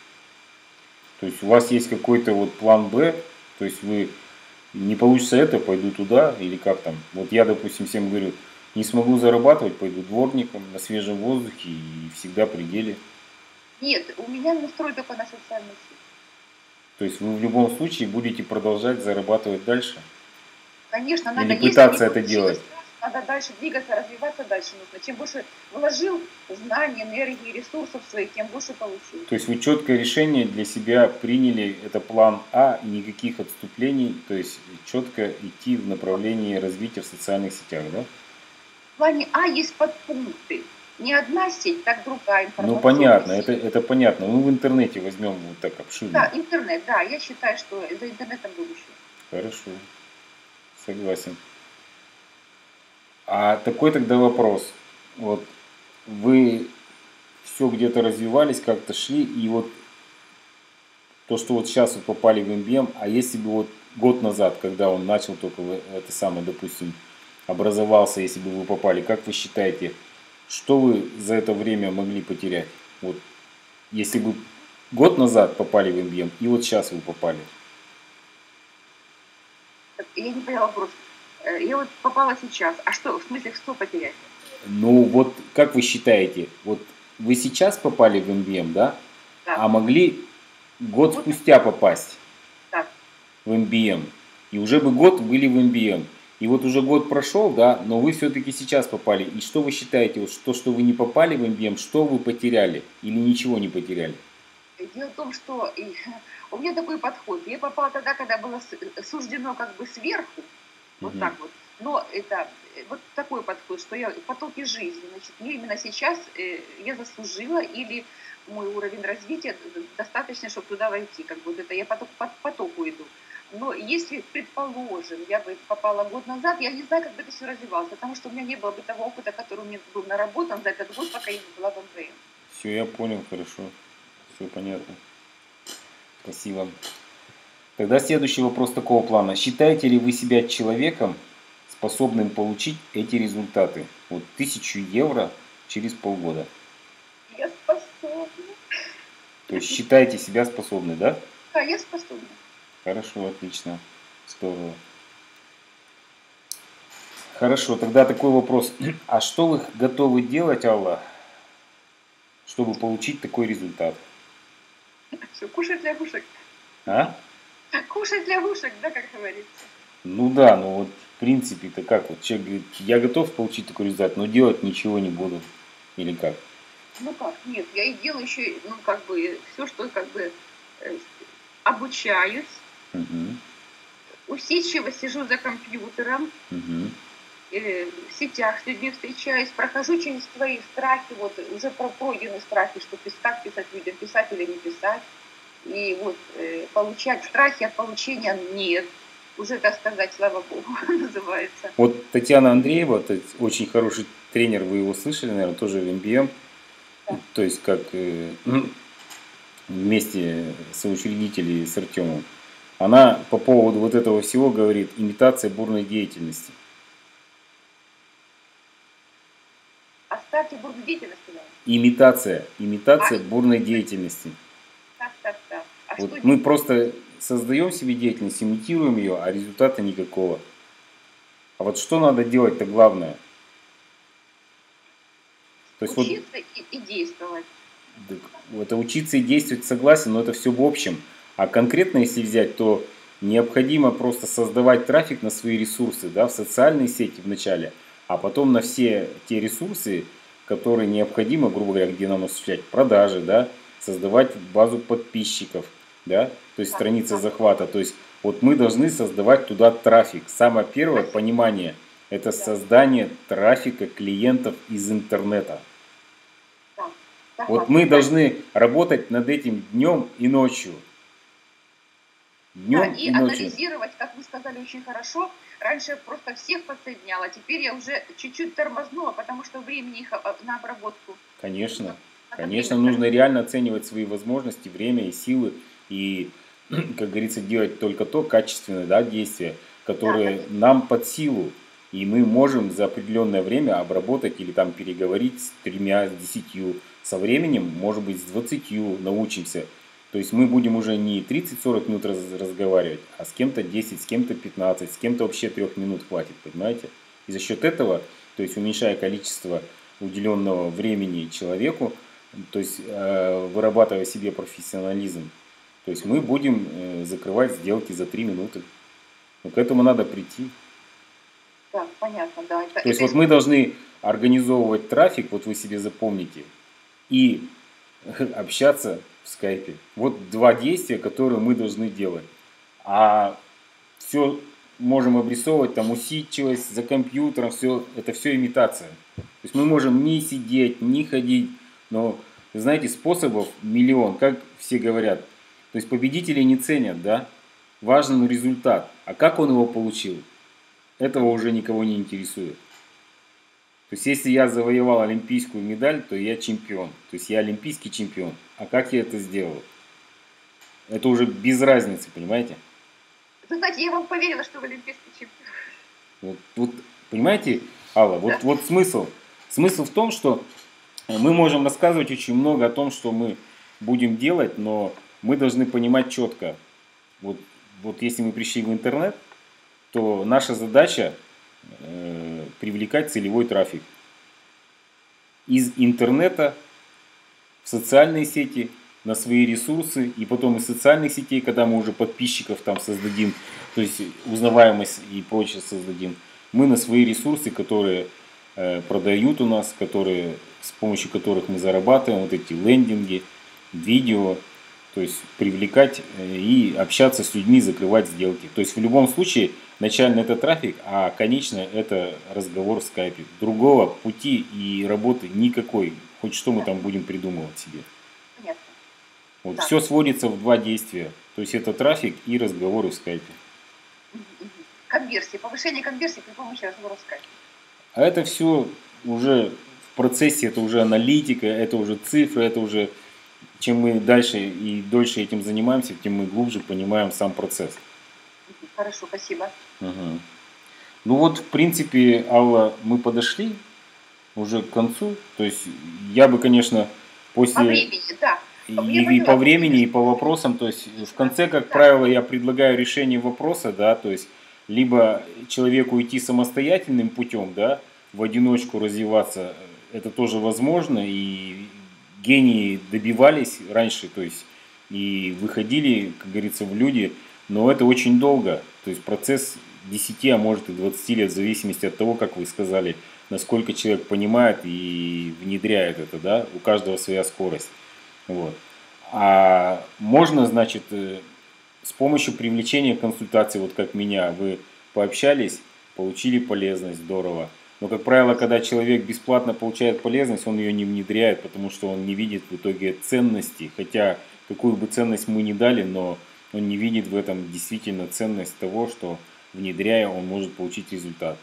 То есть у вас есть какой-то вот план Б, то есть вы не получится это, пойду туда, или как там. Вот я, допустим, всем говорю, не смогу зарабатывать, пойду дворником на свежем воздухе и всегда при деле. Нет, у меня настрой только на социальные сети. То есть вы в любом случае будете продолжать зарабатывать дальше Конечно, или надо, если не пытаться это делать. получилось, надо дальше двигаться, развиваться дальше нужно. Чем больше вложил знаний, энергии, ресурсов своих, тем больше получил. То есть вы четкое решение для себя приняли, это план А, и никаких отступлений, то есть четко идти в направлении развития в социальных сетях, да? В плане А есть подпункты. Не одна сеть, так другая Ну информационная понятно, сеть. это, это понятно. Мы в интернете возьмем вот так Да, обширно. интернет, да, я считаю, что за интернетом будущее. Хорошо, согласен. А такой тогда вопрос. Вот вы все где-то развивались, как-то шли, и вот то, что вот сейчас вы попали в эм би эм, а если бы вот год назад, когда он начал только в это самое, допустим, образовался, если бы вы попали, как вы считаете, что вы за это время могли потерять? Вот если бы год назад попали в эм би эм, и вот сейчас вы попали. Я не поняла вопрос. Э, Я вот попала сейчас. А что, в смысле, что потерять? Ну вот как вы считаете, вот вы сейчас попали в эм би эм, да? Да, А могли год вот спустя попасть так. в эм би эм. И уже бы год были в эм би эм. И вот уже год прошел, да, но вы все-таки сейчас попали. И что вы считаете, вот то, что вы не попали в эм би эм, что вы потеряли или ничего не потеряли? Дело в том, что и, у меня такой подход. Я попала тогда, когда было с- суждено как бы сверху, вот Мгм. так вот. Но это э, вот такой подход, что я в потоке жизни. Значит, мне именно сейчас э, я заслужила или мой уровень развития д- д- достаточно, чтобы туда войти. Как бы вот это я поток, по потоку иду. Но если, предположим, я бы попала год назад, я не знаю, как бы это все развивалось, потому что у меня не было бы того опыта, который у меня был наработан за этот год, пока я не была в эм бэ эм. Все, я понял, хорошо. Все понятно. Спасибо. Тогда следующий вопрос такого плана. Считаете ли вы себя человеком, способным получить эти результаты? Вот тысячу евро через полгода. Я способна. То есть считаете себя способной, да? Да, я способна. Хорошо, отлично. Здорово. Хорошо, тогда такой вопрос. А что вы готовы делать, Алла, чтобы получить такой результат? Всё, кушать лягушек. А? Кушать лягушек, да, как говорится. Ну да, ну вот в принципе-то как вот человек говорит, я готов получить такой результат, но делать ничего не буду. Или как? Ну как, нет, я и делаю еще, ну, как бы, все, что, как бы, э, обучаюсь, Угу, усидчиво сижу за компьютером, угу. э, в сетях с людьми встречаюсь, прохожу через свои страхи, вот, уже про пройденные страхи, что пис как писать людям, писать или не писать. И вот, э, получать страхи от получения нет. уже, так сказать, слава богу, называется. Вот Татьяна Андреева, то есть очень хороший тренер, вы его слышали, наверное, тоже в эм би эм, Да. то есть как э, вместе соучредители с Артемом. Она по поводу вот этого всего говорит: имитация бурной деятельности. Оставьте бурную деятельность, да? Имитация, имитация А, бурной деятельности. так, так, так. А что Вот мы делать? просто создаем себе деятельность, имитируем ее, а результата никакого. А вот что надо делать-то главное? То есть вот Учиться и, и действовать. это учиться и действовать, согласен, но это все в общем. А конкретно, если взять, то необходимо просто создавать трафик на свои ресурсы, да, в социальные сети вначале, а потом на все те ресурсы, которые необходимо, грубо говоря, где нам осуществлять продажи, да, создавать базу подписчиков, да, то есть Да, страница да, захвата. То есть вот мы должны создавать туда трафик. Самое первое спасибо. понимание – это Да, создание трафика клиентов из интернета. да, Вот согласна. мы Да, должны работать над этим днем и ночью. да, Днем и и ночью. анализировать, как вы сказали, очень хорошо. Раньше просто всех подсоединяла, теперь я уже чуть-чуть тормознула, потому что времени их а, на обработку. Конечно. Ну, надо время Конечно, нужно тормозить. реально оценивать свои возможности, время и силы. И, как говорится, делать только то качественное, да, действие, Да, которое конечно. нам под силу. И мы можем за определенное время обработать или там переговорить с тремя, с десятью. Со временем, может быть, с двадцатью научимся. То есть мы будем уже не тридцать-сорок минут раз- разговаривать, а с кем-то десять, с кем-то пятнадцать, с кем-то вообще трех минут хватит, понимаете? И за счет этого, то есть уменьшая количество уделенного времени человеку, то есть э, вырабатывая себе профессионализм, то есть мы Мгм. будем э, закрывать сделки за три минуты. Но к этому надо прийти. Да, понятно, да. Это, То есть это вот мы искусство. должны организовывать трафик, вот вы себе запомните, и общаться в скайпе. Вот два действия, которые мы должны делать. А все можем обрисовывать, там усидчивость за компьютером, все, это все имитация. То есть мы можем не сидеть, не ходить, но, знаете, способов миллион, как все говорят. То есть победителей не ценят, да? Важен результат. А как он его получил, этого уже никого не интересует. То есть если я завоевал олимпийскую медаль, то я чемпион. То есть я олимпийский чемпион. А как я это сделал? Это уже без разницы, понимаете? Вы знаете, я вам поверила, что вы олимпийский чемпион. Вот, вот, понимаете, Алла, вот, Да. вот смысл. Смысл в том, что мы можем рассказывать очень много о том, что мы будем делать, но мы должны понимать четко. Вот, вот если мы пришли в интернет, то наша задача э, привлекать целевой трафик из интернета в социальные сети, на свои ресурсы, и потом из социальных сетей, когда мы уже подписчиков там создадим, то есть узнаваемость и прочее создадим, мы на свои ресурсы, которые э, продают у нас, которые, с помощью которых мы зарабатываем, вот эти лендинги, видео, то есть привлекать э, и общаться с людьми, закрывать сделки. То есть в любом случае начально это трафик, а конечно это разговор в скайпе. Другого пути и работы никакой, хоть что мы Да, там будем придумывать себе. понятно. Вот Так. все сводится в два действия. То есть это трафик и разговоры в скайпе. Мгм, мгм. Конверсии, повышение конверсии при помощи разговора в скайпе. А это все уже в процессе, это уже аналитика, это уже цифры, это уже чем мы дальше и дольше этим занимаемся, тем мы глубже понимаем сам процесс. Мгм. Хорошо, спасибо. Мгм. Ну вот, в принципе, Алла, мы подошли уже к концу. То есть я бы, конечно, По после времени, да. По- Я и, и по поняла, вы времени, и немножко по вопросам, то есть в отлично. конце, как Да, правило, я предлагаю решение вопроса, да, то есть либо человеку идти самостоятельным путем, да, в одиночку развиваться, это тоже возможно, и гении добивались раньше, то есть и выходили, как говорится, в люди, но это очень долго, то есть процесс десяти, а может и двадцати лет, в зависимости от того, как вы сказали, насколько человек понимает и внедряет это, да, у каждого своя скорость. Вот. А можно, значит, э, с помощью привлечения консультаций, вот как меня, вы пообщались, получили полезность, здорово. Но, как правило, когда спасибо. человек бесплатно получает полезность, он ее не внедряет, потому что он не видит в итоге ценности. Хотя, какую бы ценность мы ни дали, но он не видит в этом действительно ценность того, что внедряя, он может получить результат.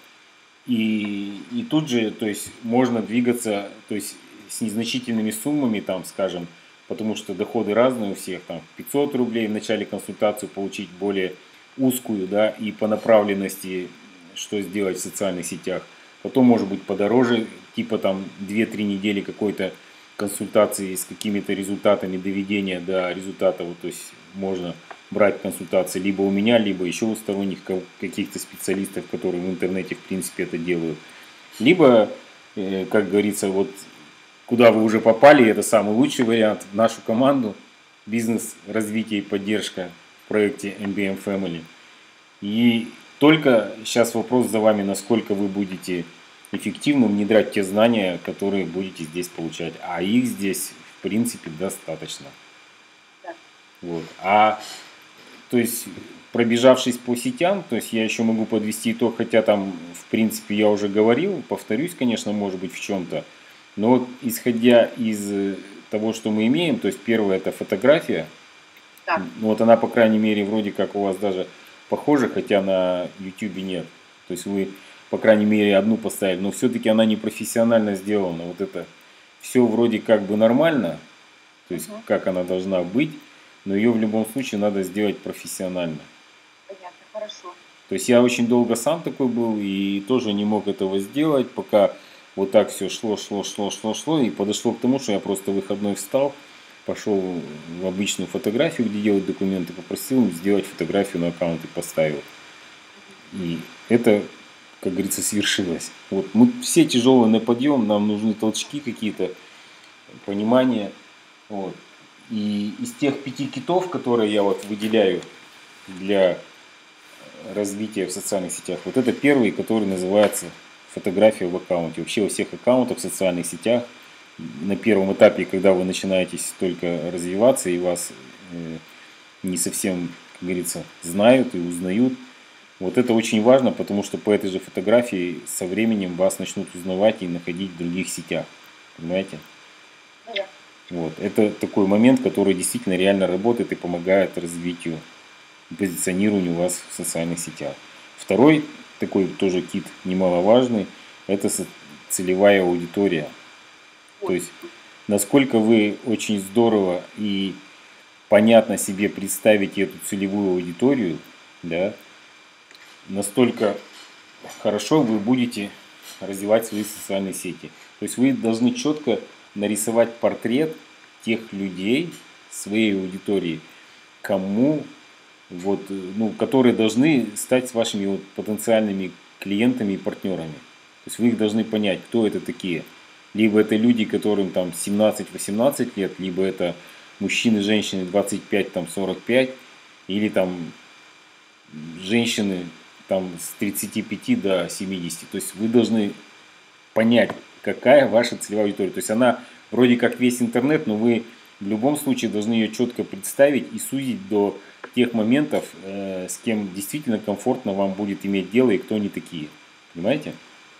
И, и тут же, то есть, можно двигаться, то есть, с незначительными суммами, там, скажем, потому что доходы разные у всех, там, пятьсот рублей в начале консультацию получить более узкую, да, и по направленности, что сделать в социальных сетях. Потом может быть подороже, типа там две-три недели какой-то консультации с какими-то результатами, доведения до результата, вот, то есть можно брать консультации либо у меня, либо еще у сторонних каких-то специалистов, которые в интернете в принципе это делают. Либо, как говорится, вот куда вы уже попали, это самый лучший вариант, в нашу команду, бизнес, развитие и поддержка в проекте эм би эм Family. И только сейчас вопрос за вами, насколько вы будете эффективно внедрять те знания, которые будете здесь получать. А их здесь, в принципе, достаточно. Да. Вот. А, то есть, пробежавшись по сетям, то есть я еще могу подвести итог, хотя там, в принципе, я уже говорил, повторюсь, конечно, может быть, в чем-то. Но вот, исходя из того, что мы имеем, то есть первое это фотография. Да. Вот она, по крайней мере, вроде как у вас даже похожа, хотя на YouTube нет. То есть вы, по крайней мере, одну поставили, но все-таки она не профессионально сделана. Вот это все вроде как бы нормально, то есть Угу. как она должна быть, но ее в любом случае надо сделать профессионально. Понятно, хорошо. То есть я очень долго сам такой был и тоже не мог этого сделать, пока вот так все шло, шло, шло, шло, шло, и подошло к тому, что я просто выходной встал, пошел в обычную фотографию, где делать документы, попросил сделать фотографию на аккаунт и поставил. И это, как говорится, свершилось. Вот мы все тяжелые на подъем, нам нужны толчки какие-то, понимание. Вот. И из тех пяти китов, которые я вот выделяю для развития в социальных сетях, вот это первый, который называется фотография в аккаунте. Вообще во всех аккаунтах в социальных сетях на первом этапе, когда вы начинаете только развиваться и вас э, не совсем, как говорится, знают и узнают, вот это очень важно, потому что по этой же фотографии со временем вас начнут узнавать и находить в других сетях. Понимаете? Да. Вот. Это такой момент, который действительно реально работает и помогает развитию, позиционированию вас в социальных сетях. Второй такой тоже кит немаловажный, это целевая аудитория. То есть, насколько вы очень здорово и понятно себе представите эту целевую аудиторию, да, настолько хорошо вы будете развивать свои социальные сети. То есть вы должны четко нарисовать портрет тех людей, своей аудитории, кому, вот, ну, которые должны стать вашими вот потенциальными клиентами и партнерами. То есть вы их должны понять, кто это такие. Либо это люди, которым там семнадцать-восемнадцать лет, либо это мужчины, женщины двадцать пять сорок пять, или там женщины там с тридцати пяти до семидесяти. То есть вы должны понять, какая ваша целевая аудитория. То есть она вроде как весь интернет, но вы в любом случае должны ее четко представить и сузить до тех моментов, э, с кем действительно комфортно вам будет иметь дело и кто они такие. Понимаете?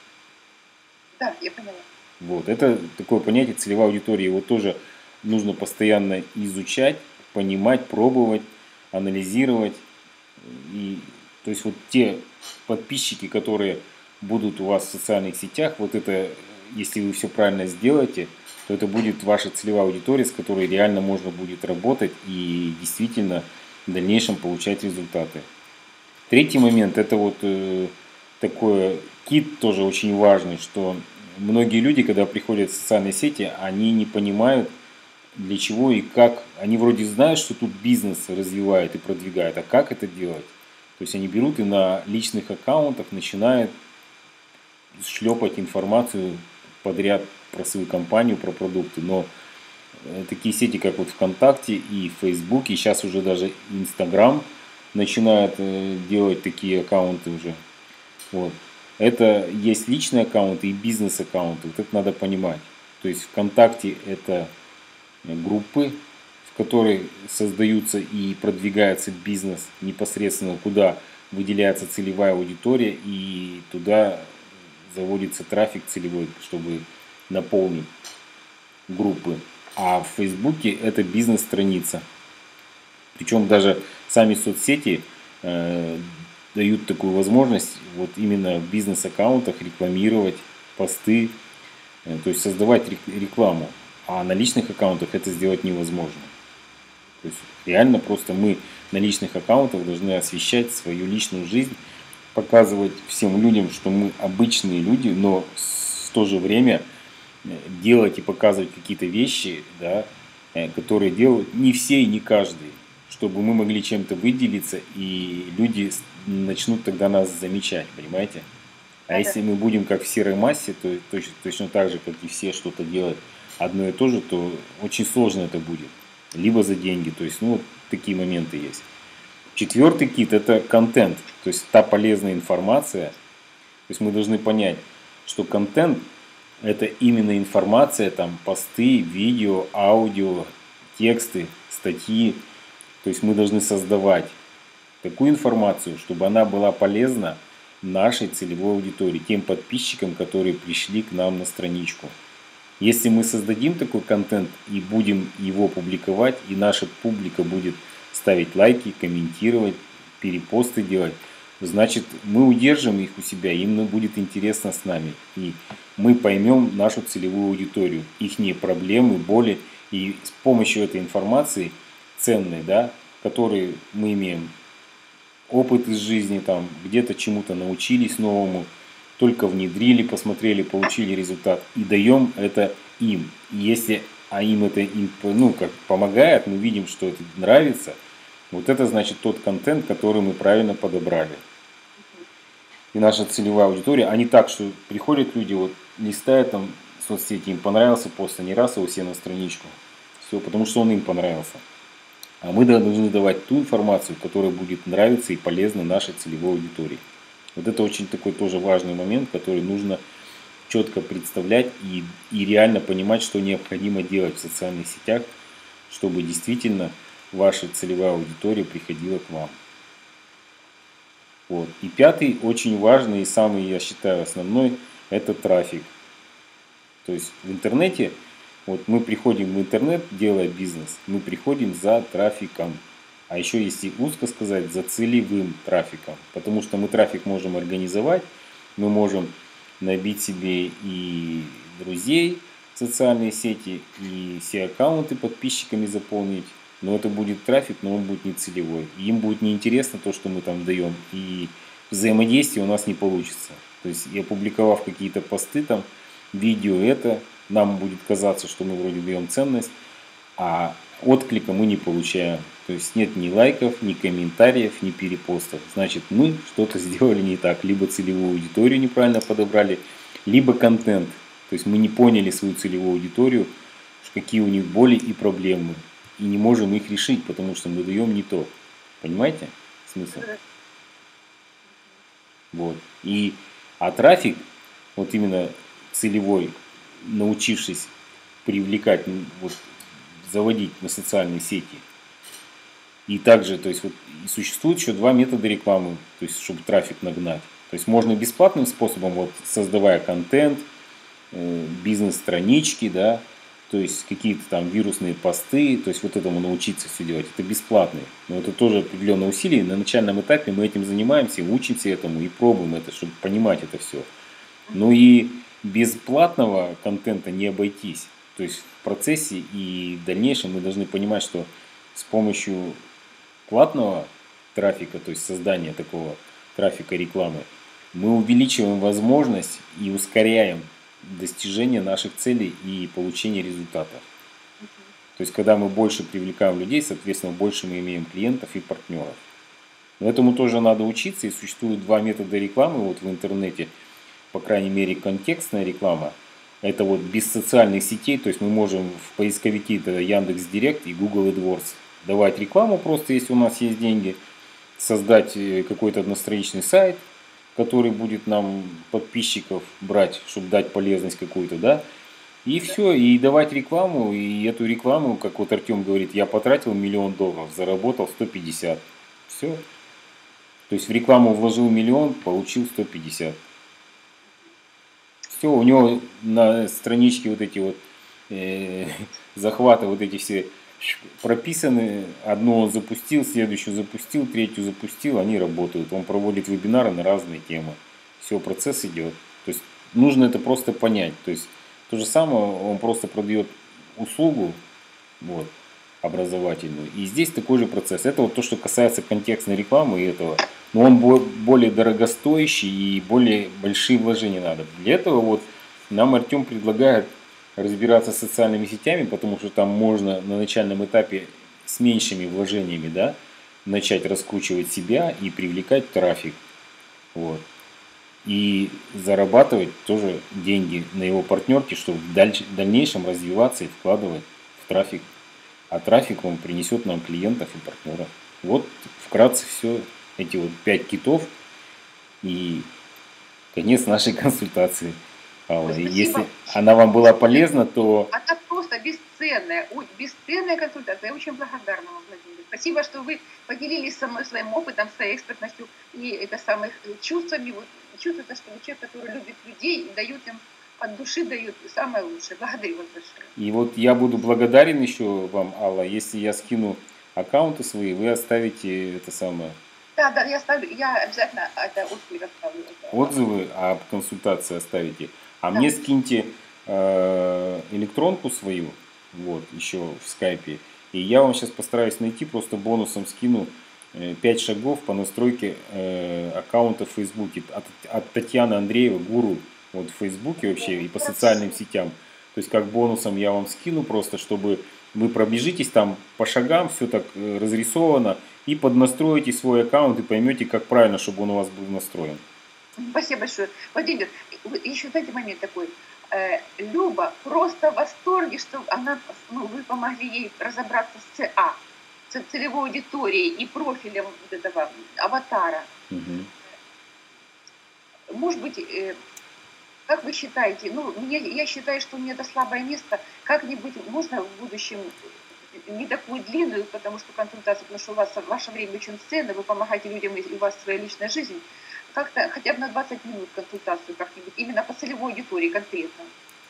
Да, я поняла. Вот, это такое понятие целевой аудитории. Его тоже нужно постоянно изучать, понимать, пробовать, анализировать. И, то есть вот те подписчики, которые будут у вас в социальных сетях, вот это, если вы все правильно сделаете, то это будет ваша целевая аудитория, с которой реально можно будет работать и действительно в дальнейшем получать результаты. Третий момент, это вот э, такой кит тоже очень важный, что многие люди, когда приходят в социальные сети, они не понимают, для чего и как. Они вроде знают, что тут бизнес развивает и продвигает, а как это делать? То есть они берут и на личных аккаунтах начинают шлепать информацию подряд про свою компанию, про продукты. Но такие сети, как вот ВКонтакте и Facebook, и сейчас уже даже Инстаграм начинают делать такие аккаунты уже. Вот. Это есть личные аккаунты и бизнес-аккаунты. Вот это надо понимать. То есть ВКонтакте это группы, в которые создаются и продвигается бизнес непосредственно, куда выделяется целевая аудитория и туда заводится трафик целевой, чтобы наполнить группы. А в Фейсбуке это бизнес-страница. Причем даже сами соцсети э, дают такую возможность вот именно в бизнес-аккаунтах рекламировать посты, э, то есть создавать рекламу. А на личных аккаунтах это сделать невозможно. То есть реально просто мы на личных аккаунтах должны освещать свою личную жизнь, показывать всем людям, что мы обычные люди, но в то же время делать и показывать какие-то вещи, да, которые делают не все и не каждый, чтобы мы могли чем-то выделиться, и люди начнут тогда нас замечать, понимаете? А Да, если мы будем как в серой массе, то точно, точно так же, как и все что-то делать одно и то же, то очень сложно это будет. Либо за деньги, то есть, ну, вот такие моменты есть. Четвертый кит – это контент, то есть та полезная информация. То есть мы должны понять, что контент – это именно информация, там, посты, видео, аудио, тексты, статьи. То есть мы должны создавать такую информацию, чтобы она была полезна нашей целевой аудитории, тем подписчикам, которые пришли к нам на страничку. Если мы создадим такой контент и будем его публиковать, и наша публика будет ставить лайки, комментировать, перепосты делать, значит мы удержим их у себя, им будет интересно с нами. И мы поймем нашу целевую аудиторию, их проблемы, боли. И с помощью этой информации ценной, да, которой мы имеем опыт из жизни, там где-то чему-то научились новому, только внедрили, посмотрели, получили результат и даем это им. И если а им это им, ну, как помогает, мы видим, что это нравится, вот это значит тот контент, который мы правильно подобрали. И наша целевая аудитория, а не так, что приходят люди, вот листают там соцсети, им понравился пост, они раз его все на страничку. Все, потому что он им понравился. А мы должны давать ту информацию, которая будет нравиться и полезна нашей целевой аудитории. Вот это очень такой тоже важный момент, который нужно четко представлять и, и реально понимать, что необходимо делать в социальных сетях, чтобы действительно ваша целевая аудитория приходила к вам. Вот. И пятый, очень важный и самый, я считаю, основной, это трафик. То есть в интернете, вот мы приходим в интернет, делая бизнес, мы приходим за трафиком. А еще, если узко сказать, за целевым трафиком. Потому что мы трафик можем организовать, мы можем набить себе и друзей в социальные сети, и все аккаунты подписчиками заполнить. Но это будет трафик, но он будет не целевой. И им будет неинтересно то, что мы там даем. И взаимодействие у нас не получится. То есть, и опубликовав какие-то посты, там, видео это, нам будет казаться, что мы вроде даем ценность, а отклика мы не получаем. То есть нет ни лайков, ни комментариев, ни перепостов. Значит, мы что-то сделали не так. Либо целевую аудиторию неправильно подобрали, либо контент. То есть мы не поняли свою целевую аудиторию, какие у них боли и проблемы. И не можем их решить, потому что мы даем не то. Понимаете смысл? Вот. И, а трафик, вот именно целевой, научившись привлекать, вот, заводить на социальные сети. И также, то есть, вот, и существует еще два метода рекламы, то есть, чтобы трафик нагнать. То есть можно бесплатным способом, вот, создавая контент, э, бизнес-странички, да, то есть какие-то там вирусные посты, то есть вот этому научиться все делать, это бесплатно. Но это тоже определенные усилия. На начальном этапе мы этим занимаемся, учимся этому и пробуем это, чтобы понимать это все. Ну и без платного контента не обойтись. То есть в процессе и в дальнейшем мы должны понимать, что с помощью платного трафика, то есть создания такого трафика рекламы, мы увеличиваем возможность и ускоряем достижение наших целей и получение результатов. То есть когда мы больше привлекаем людей, соответственно, больше мы имеем клиентов и партнеров. Но этому тоже надо учиться, и существует два метода рекламы вот в интернете. По крайней мере, контекстная реклама. Это вот без социальных сетей, то есть мы можем в поисковике это Яндекс.Директ и Google AdWords давать рекламу просто, если у нас есть деньги, создать какой-то одностраничный сайт, который будет нам подписчиков брать, чтобы дать полезность какую-то, да, и все, и давать рекламу, и эту рекламу, как вот Артем говорит, я потратил миллион долларов, заработал сто пятьдесят, все. То есть в рекламу вложил миллион, получил сто пятьдесят. Все, у него на страничке вот эти вот э, захваты, вот эти все прописаны, одно он запустил, следующую запустил, третью запустил, они работают. Он проводит вебинары на разные темы. Все, процесс идет. То есть нужно это просто понять. То есть то же самое, он просто продает услугу, вот, образовательную. И здесь такой же процесс. Это вот то, что касается контекстной рекламы и этого. Но он более дорогостоящий и более большие вложения надо. Для этого вот нам Артем предлагает разбираться с социальными сетями, потому что там можно на начальном этапе с меньшими вложениями, да, начать раскручивать себя и привлекать трафик. Вот. И зарабатывать тоже деньги на его партнерке, чтобы в дальнейшем развиваться и вкладывать в трафик. А трафик он принесет нам клиентов и партнеров. Вот вкратце все, эти вот пять китов и конец нашей консультации. Алла, Ой, если она вам была полезна, то... Она просто бесценная, бесценная консультация. Я очень благодарна вам, Владимир. Спасибо, что вы поделились со мной своим опытом, своей экспертностью и это самых чувствами. Вот, чувствуется, что вы человек, который любит людей и дает им от души, дает самое лучшее. Благодарю вас большое. И вот я буду благодарен еще вам, Алла, если я скину аккаунты свои, вы оставите это самое... Да, да, я ставлю, я обязательно это отзывы оставлю. Отзывы об консультации оставите. А да. Мне скиньте э, электронку свою, вот, еще в скайпе. И я вам сейчас постараюсь найти, просто бонусом скину э, пять шагов по настройке э, аккаунта в Фейсбуке. От, от Татьяны Андреевой, гуру, вот в Фейсбуке вообще и по социальным сетям. То есть как бонусом я вам скину просто, чтобы вы пробежитесь там по шагам, все так разрисовано. И поднастроите свой аккаунт и поймете, как правильно, чтобы он у вас был настроен. Спасибо большое. Владимир, еще знаете момент такой. Люба просто в восторге, что она, ну, вы помогли ей разобраться с ЦА, с целевой аудиторией и профилем вот этого аватара. Угу. Может быть, как вы считаете, ну, мне, я считаю, что у меня это слабое место, как-нибудь можно в будущем не такую длинную, потому что консультация, потому что у вас ваше время очень ценно, вы помогаете людям, и у вас своя личная жизнь, как-то хотя бы на двадцать минут консультацию как-нибудь, именно по целевой аудитории конкретно.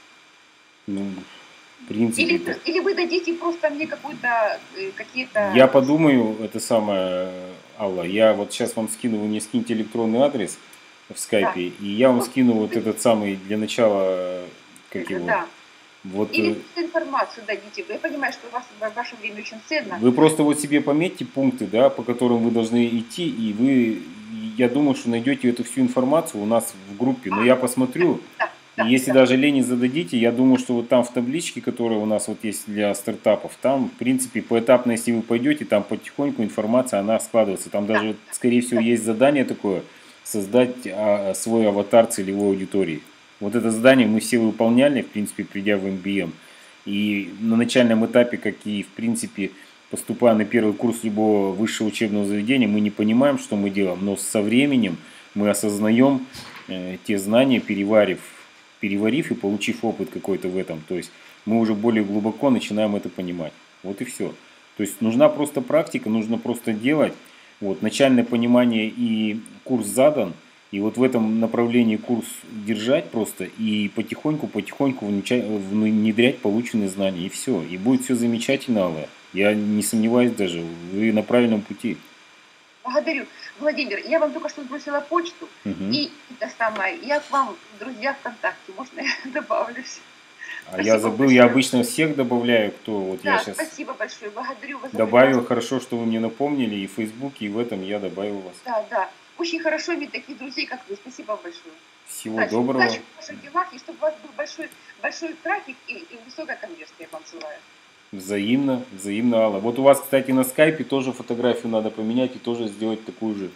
Ну, в принципе... Или, или вы дадите просто мне какую-то, какие-то... Я подумаю, это самое, Алла, я вот сейчас вам скину, вы мне скиньте электронный адрес в скайпе, да. И я вам скину вот этот самый для начала, как его... Да. Вот, или информацию дадите. Я понимаю, что у вас ваше время очень ценно. Вы просто вот себе пометьте пункты, да, по которым вы должны идти, и вы, я думаю, что найдете эту всю информацию у нас в группе. Но а, я посмотрю, да, да, и если да. даже лень зададите, я думаю, что вот там в табличке, которая у нас вот есть для стартапов, там, в принципе, поэтапно, если вы пойдете, там потихоньку информация, она складывается. Там даже, да. скорее всего, да. есть задание такое, создать а, свой аватар целевой аудитории. Вот это задание мы все выполняли, в принципе, придя в эм би эм. И на начальном этапе, как и, в принципе, поступая на первый курс любого высшего учебного заведения, мы не понимаем, что мы делаем. Но со временем мы осознаем э, те знания, переварив, переварив и получив опыт какой-то в этом. То есть мы уже более глубоко начинаем это понимать. Вот и все. То есть нужна просто практика, нужно просто делать. Вот, начальное понимание и курс задан. И вот в этом направлении курс держать просто и потихоньку-потихоньку внедрять полученные знания. И все. И будет все замечательно, Алла. Я не сомневаюсь даже. Вы на правильном пути. Благодарю. Владимир, я вам только что сбросила почту. Угу. И это самое, я к вам, друзья, ВКонтакте. Можно я добавлюсь? А спасибо я забыл, большое. Я обычно всех добавляю, кто вот да, я сейчас спасибо большое. Благодарю вас. Добавил, хорошо, что вы мне напомнили. И в Фейсбуке, и в этом я добавил вас. Да, да. Очень хорошо иметь таких друзей, как вы. Спасибо вам большое. Всего удачи, доброго. Удачи в ваших делах, и чтобы у вас был большой, большой трафик и, и высокая конверсия, я вам желаю. Взаимно, взаимно, Алла. Вот у вас, кстати, на скайпе тоже фотографию надо поменять и тоже сделать такую же.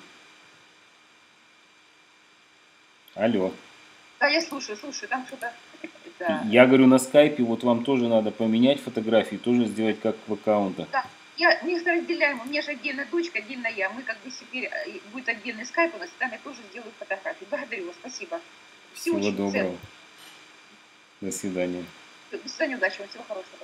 Алло. Да, я слушаю, слушаю, там что-то... Да. Я говорю, на скайпе вот вам тоже надо поменять фотографии, тоже сделать как в аккаунтах. Да. Я, мы их разделяем, у меня же отдельная дочка, отдельно я. Мы как бы теперь, будет отдельный скайп у нас, там я тоже сделаю фотографии. Благодарю вас, спасибо. Всего доброго. Ценно. До свидания. До свидания, удачи вам, всего хорошего.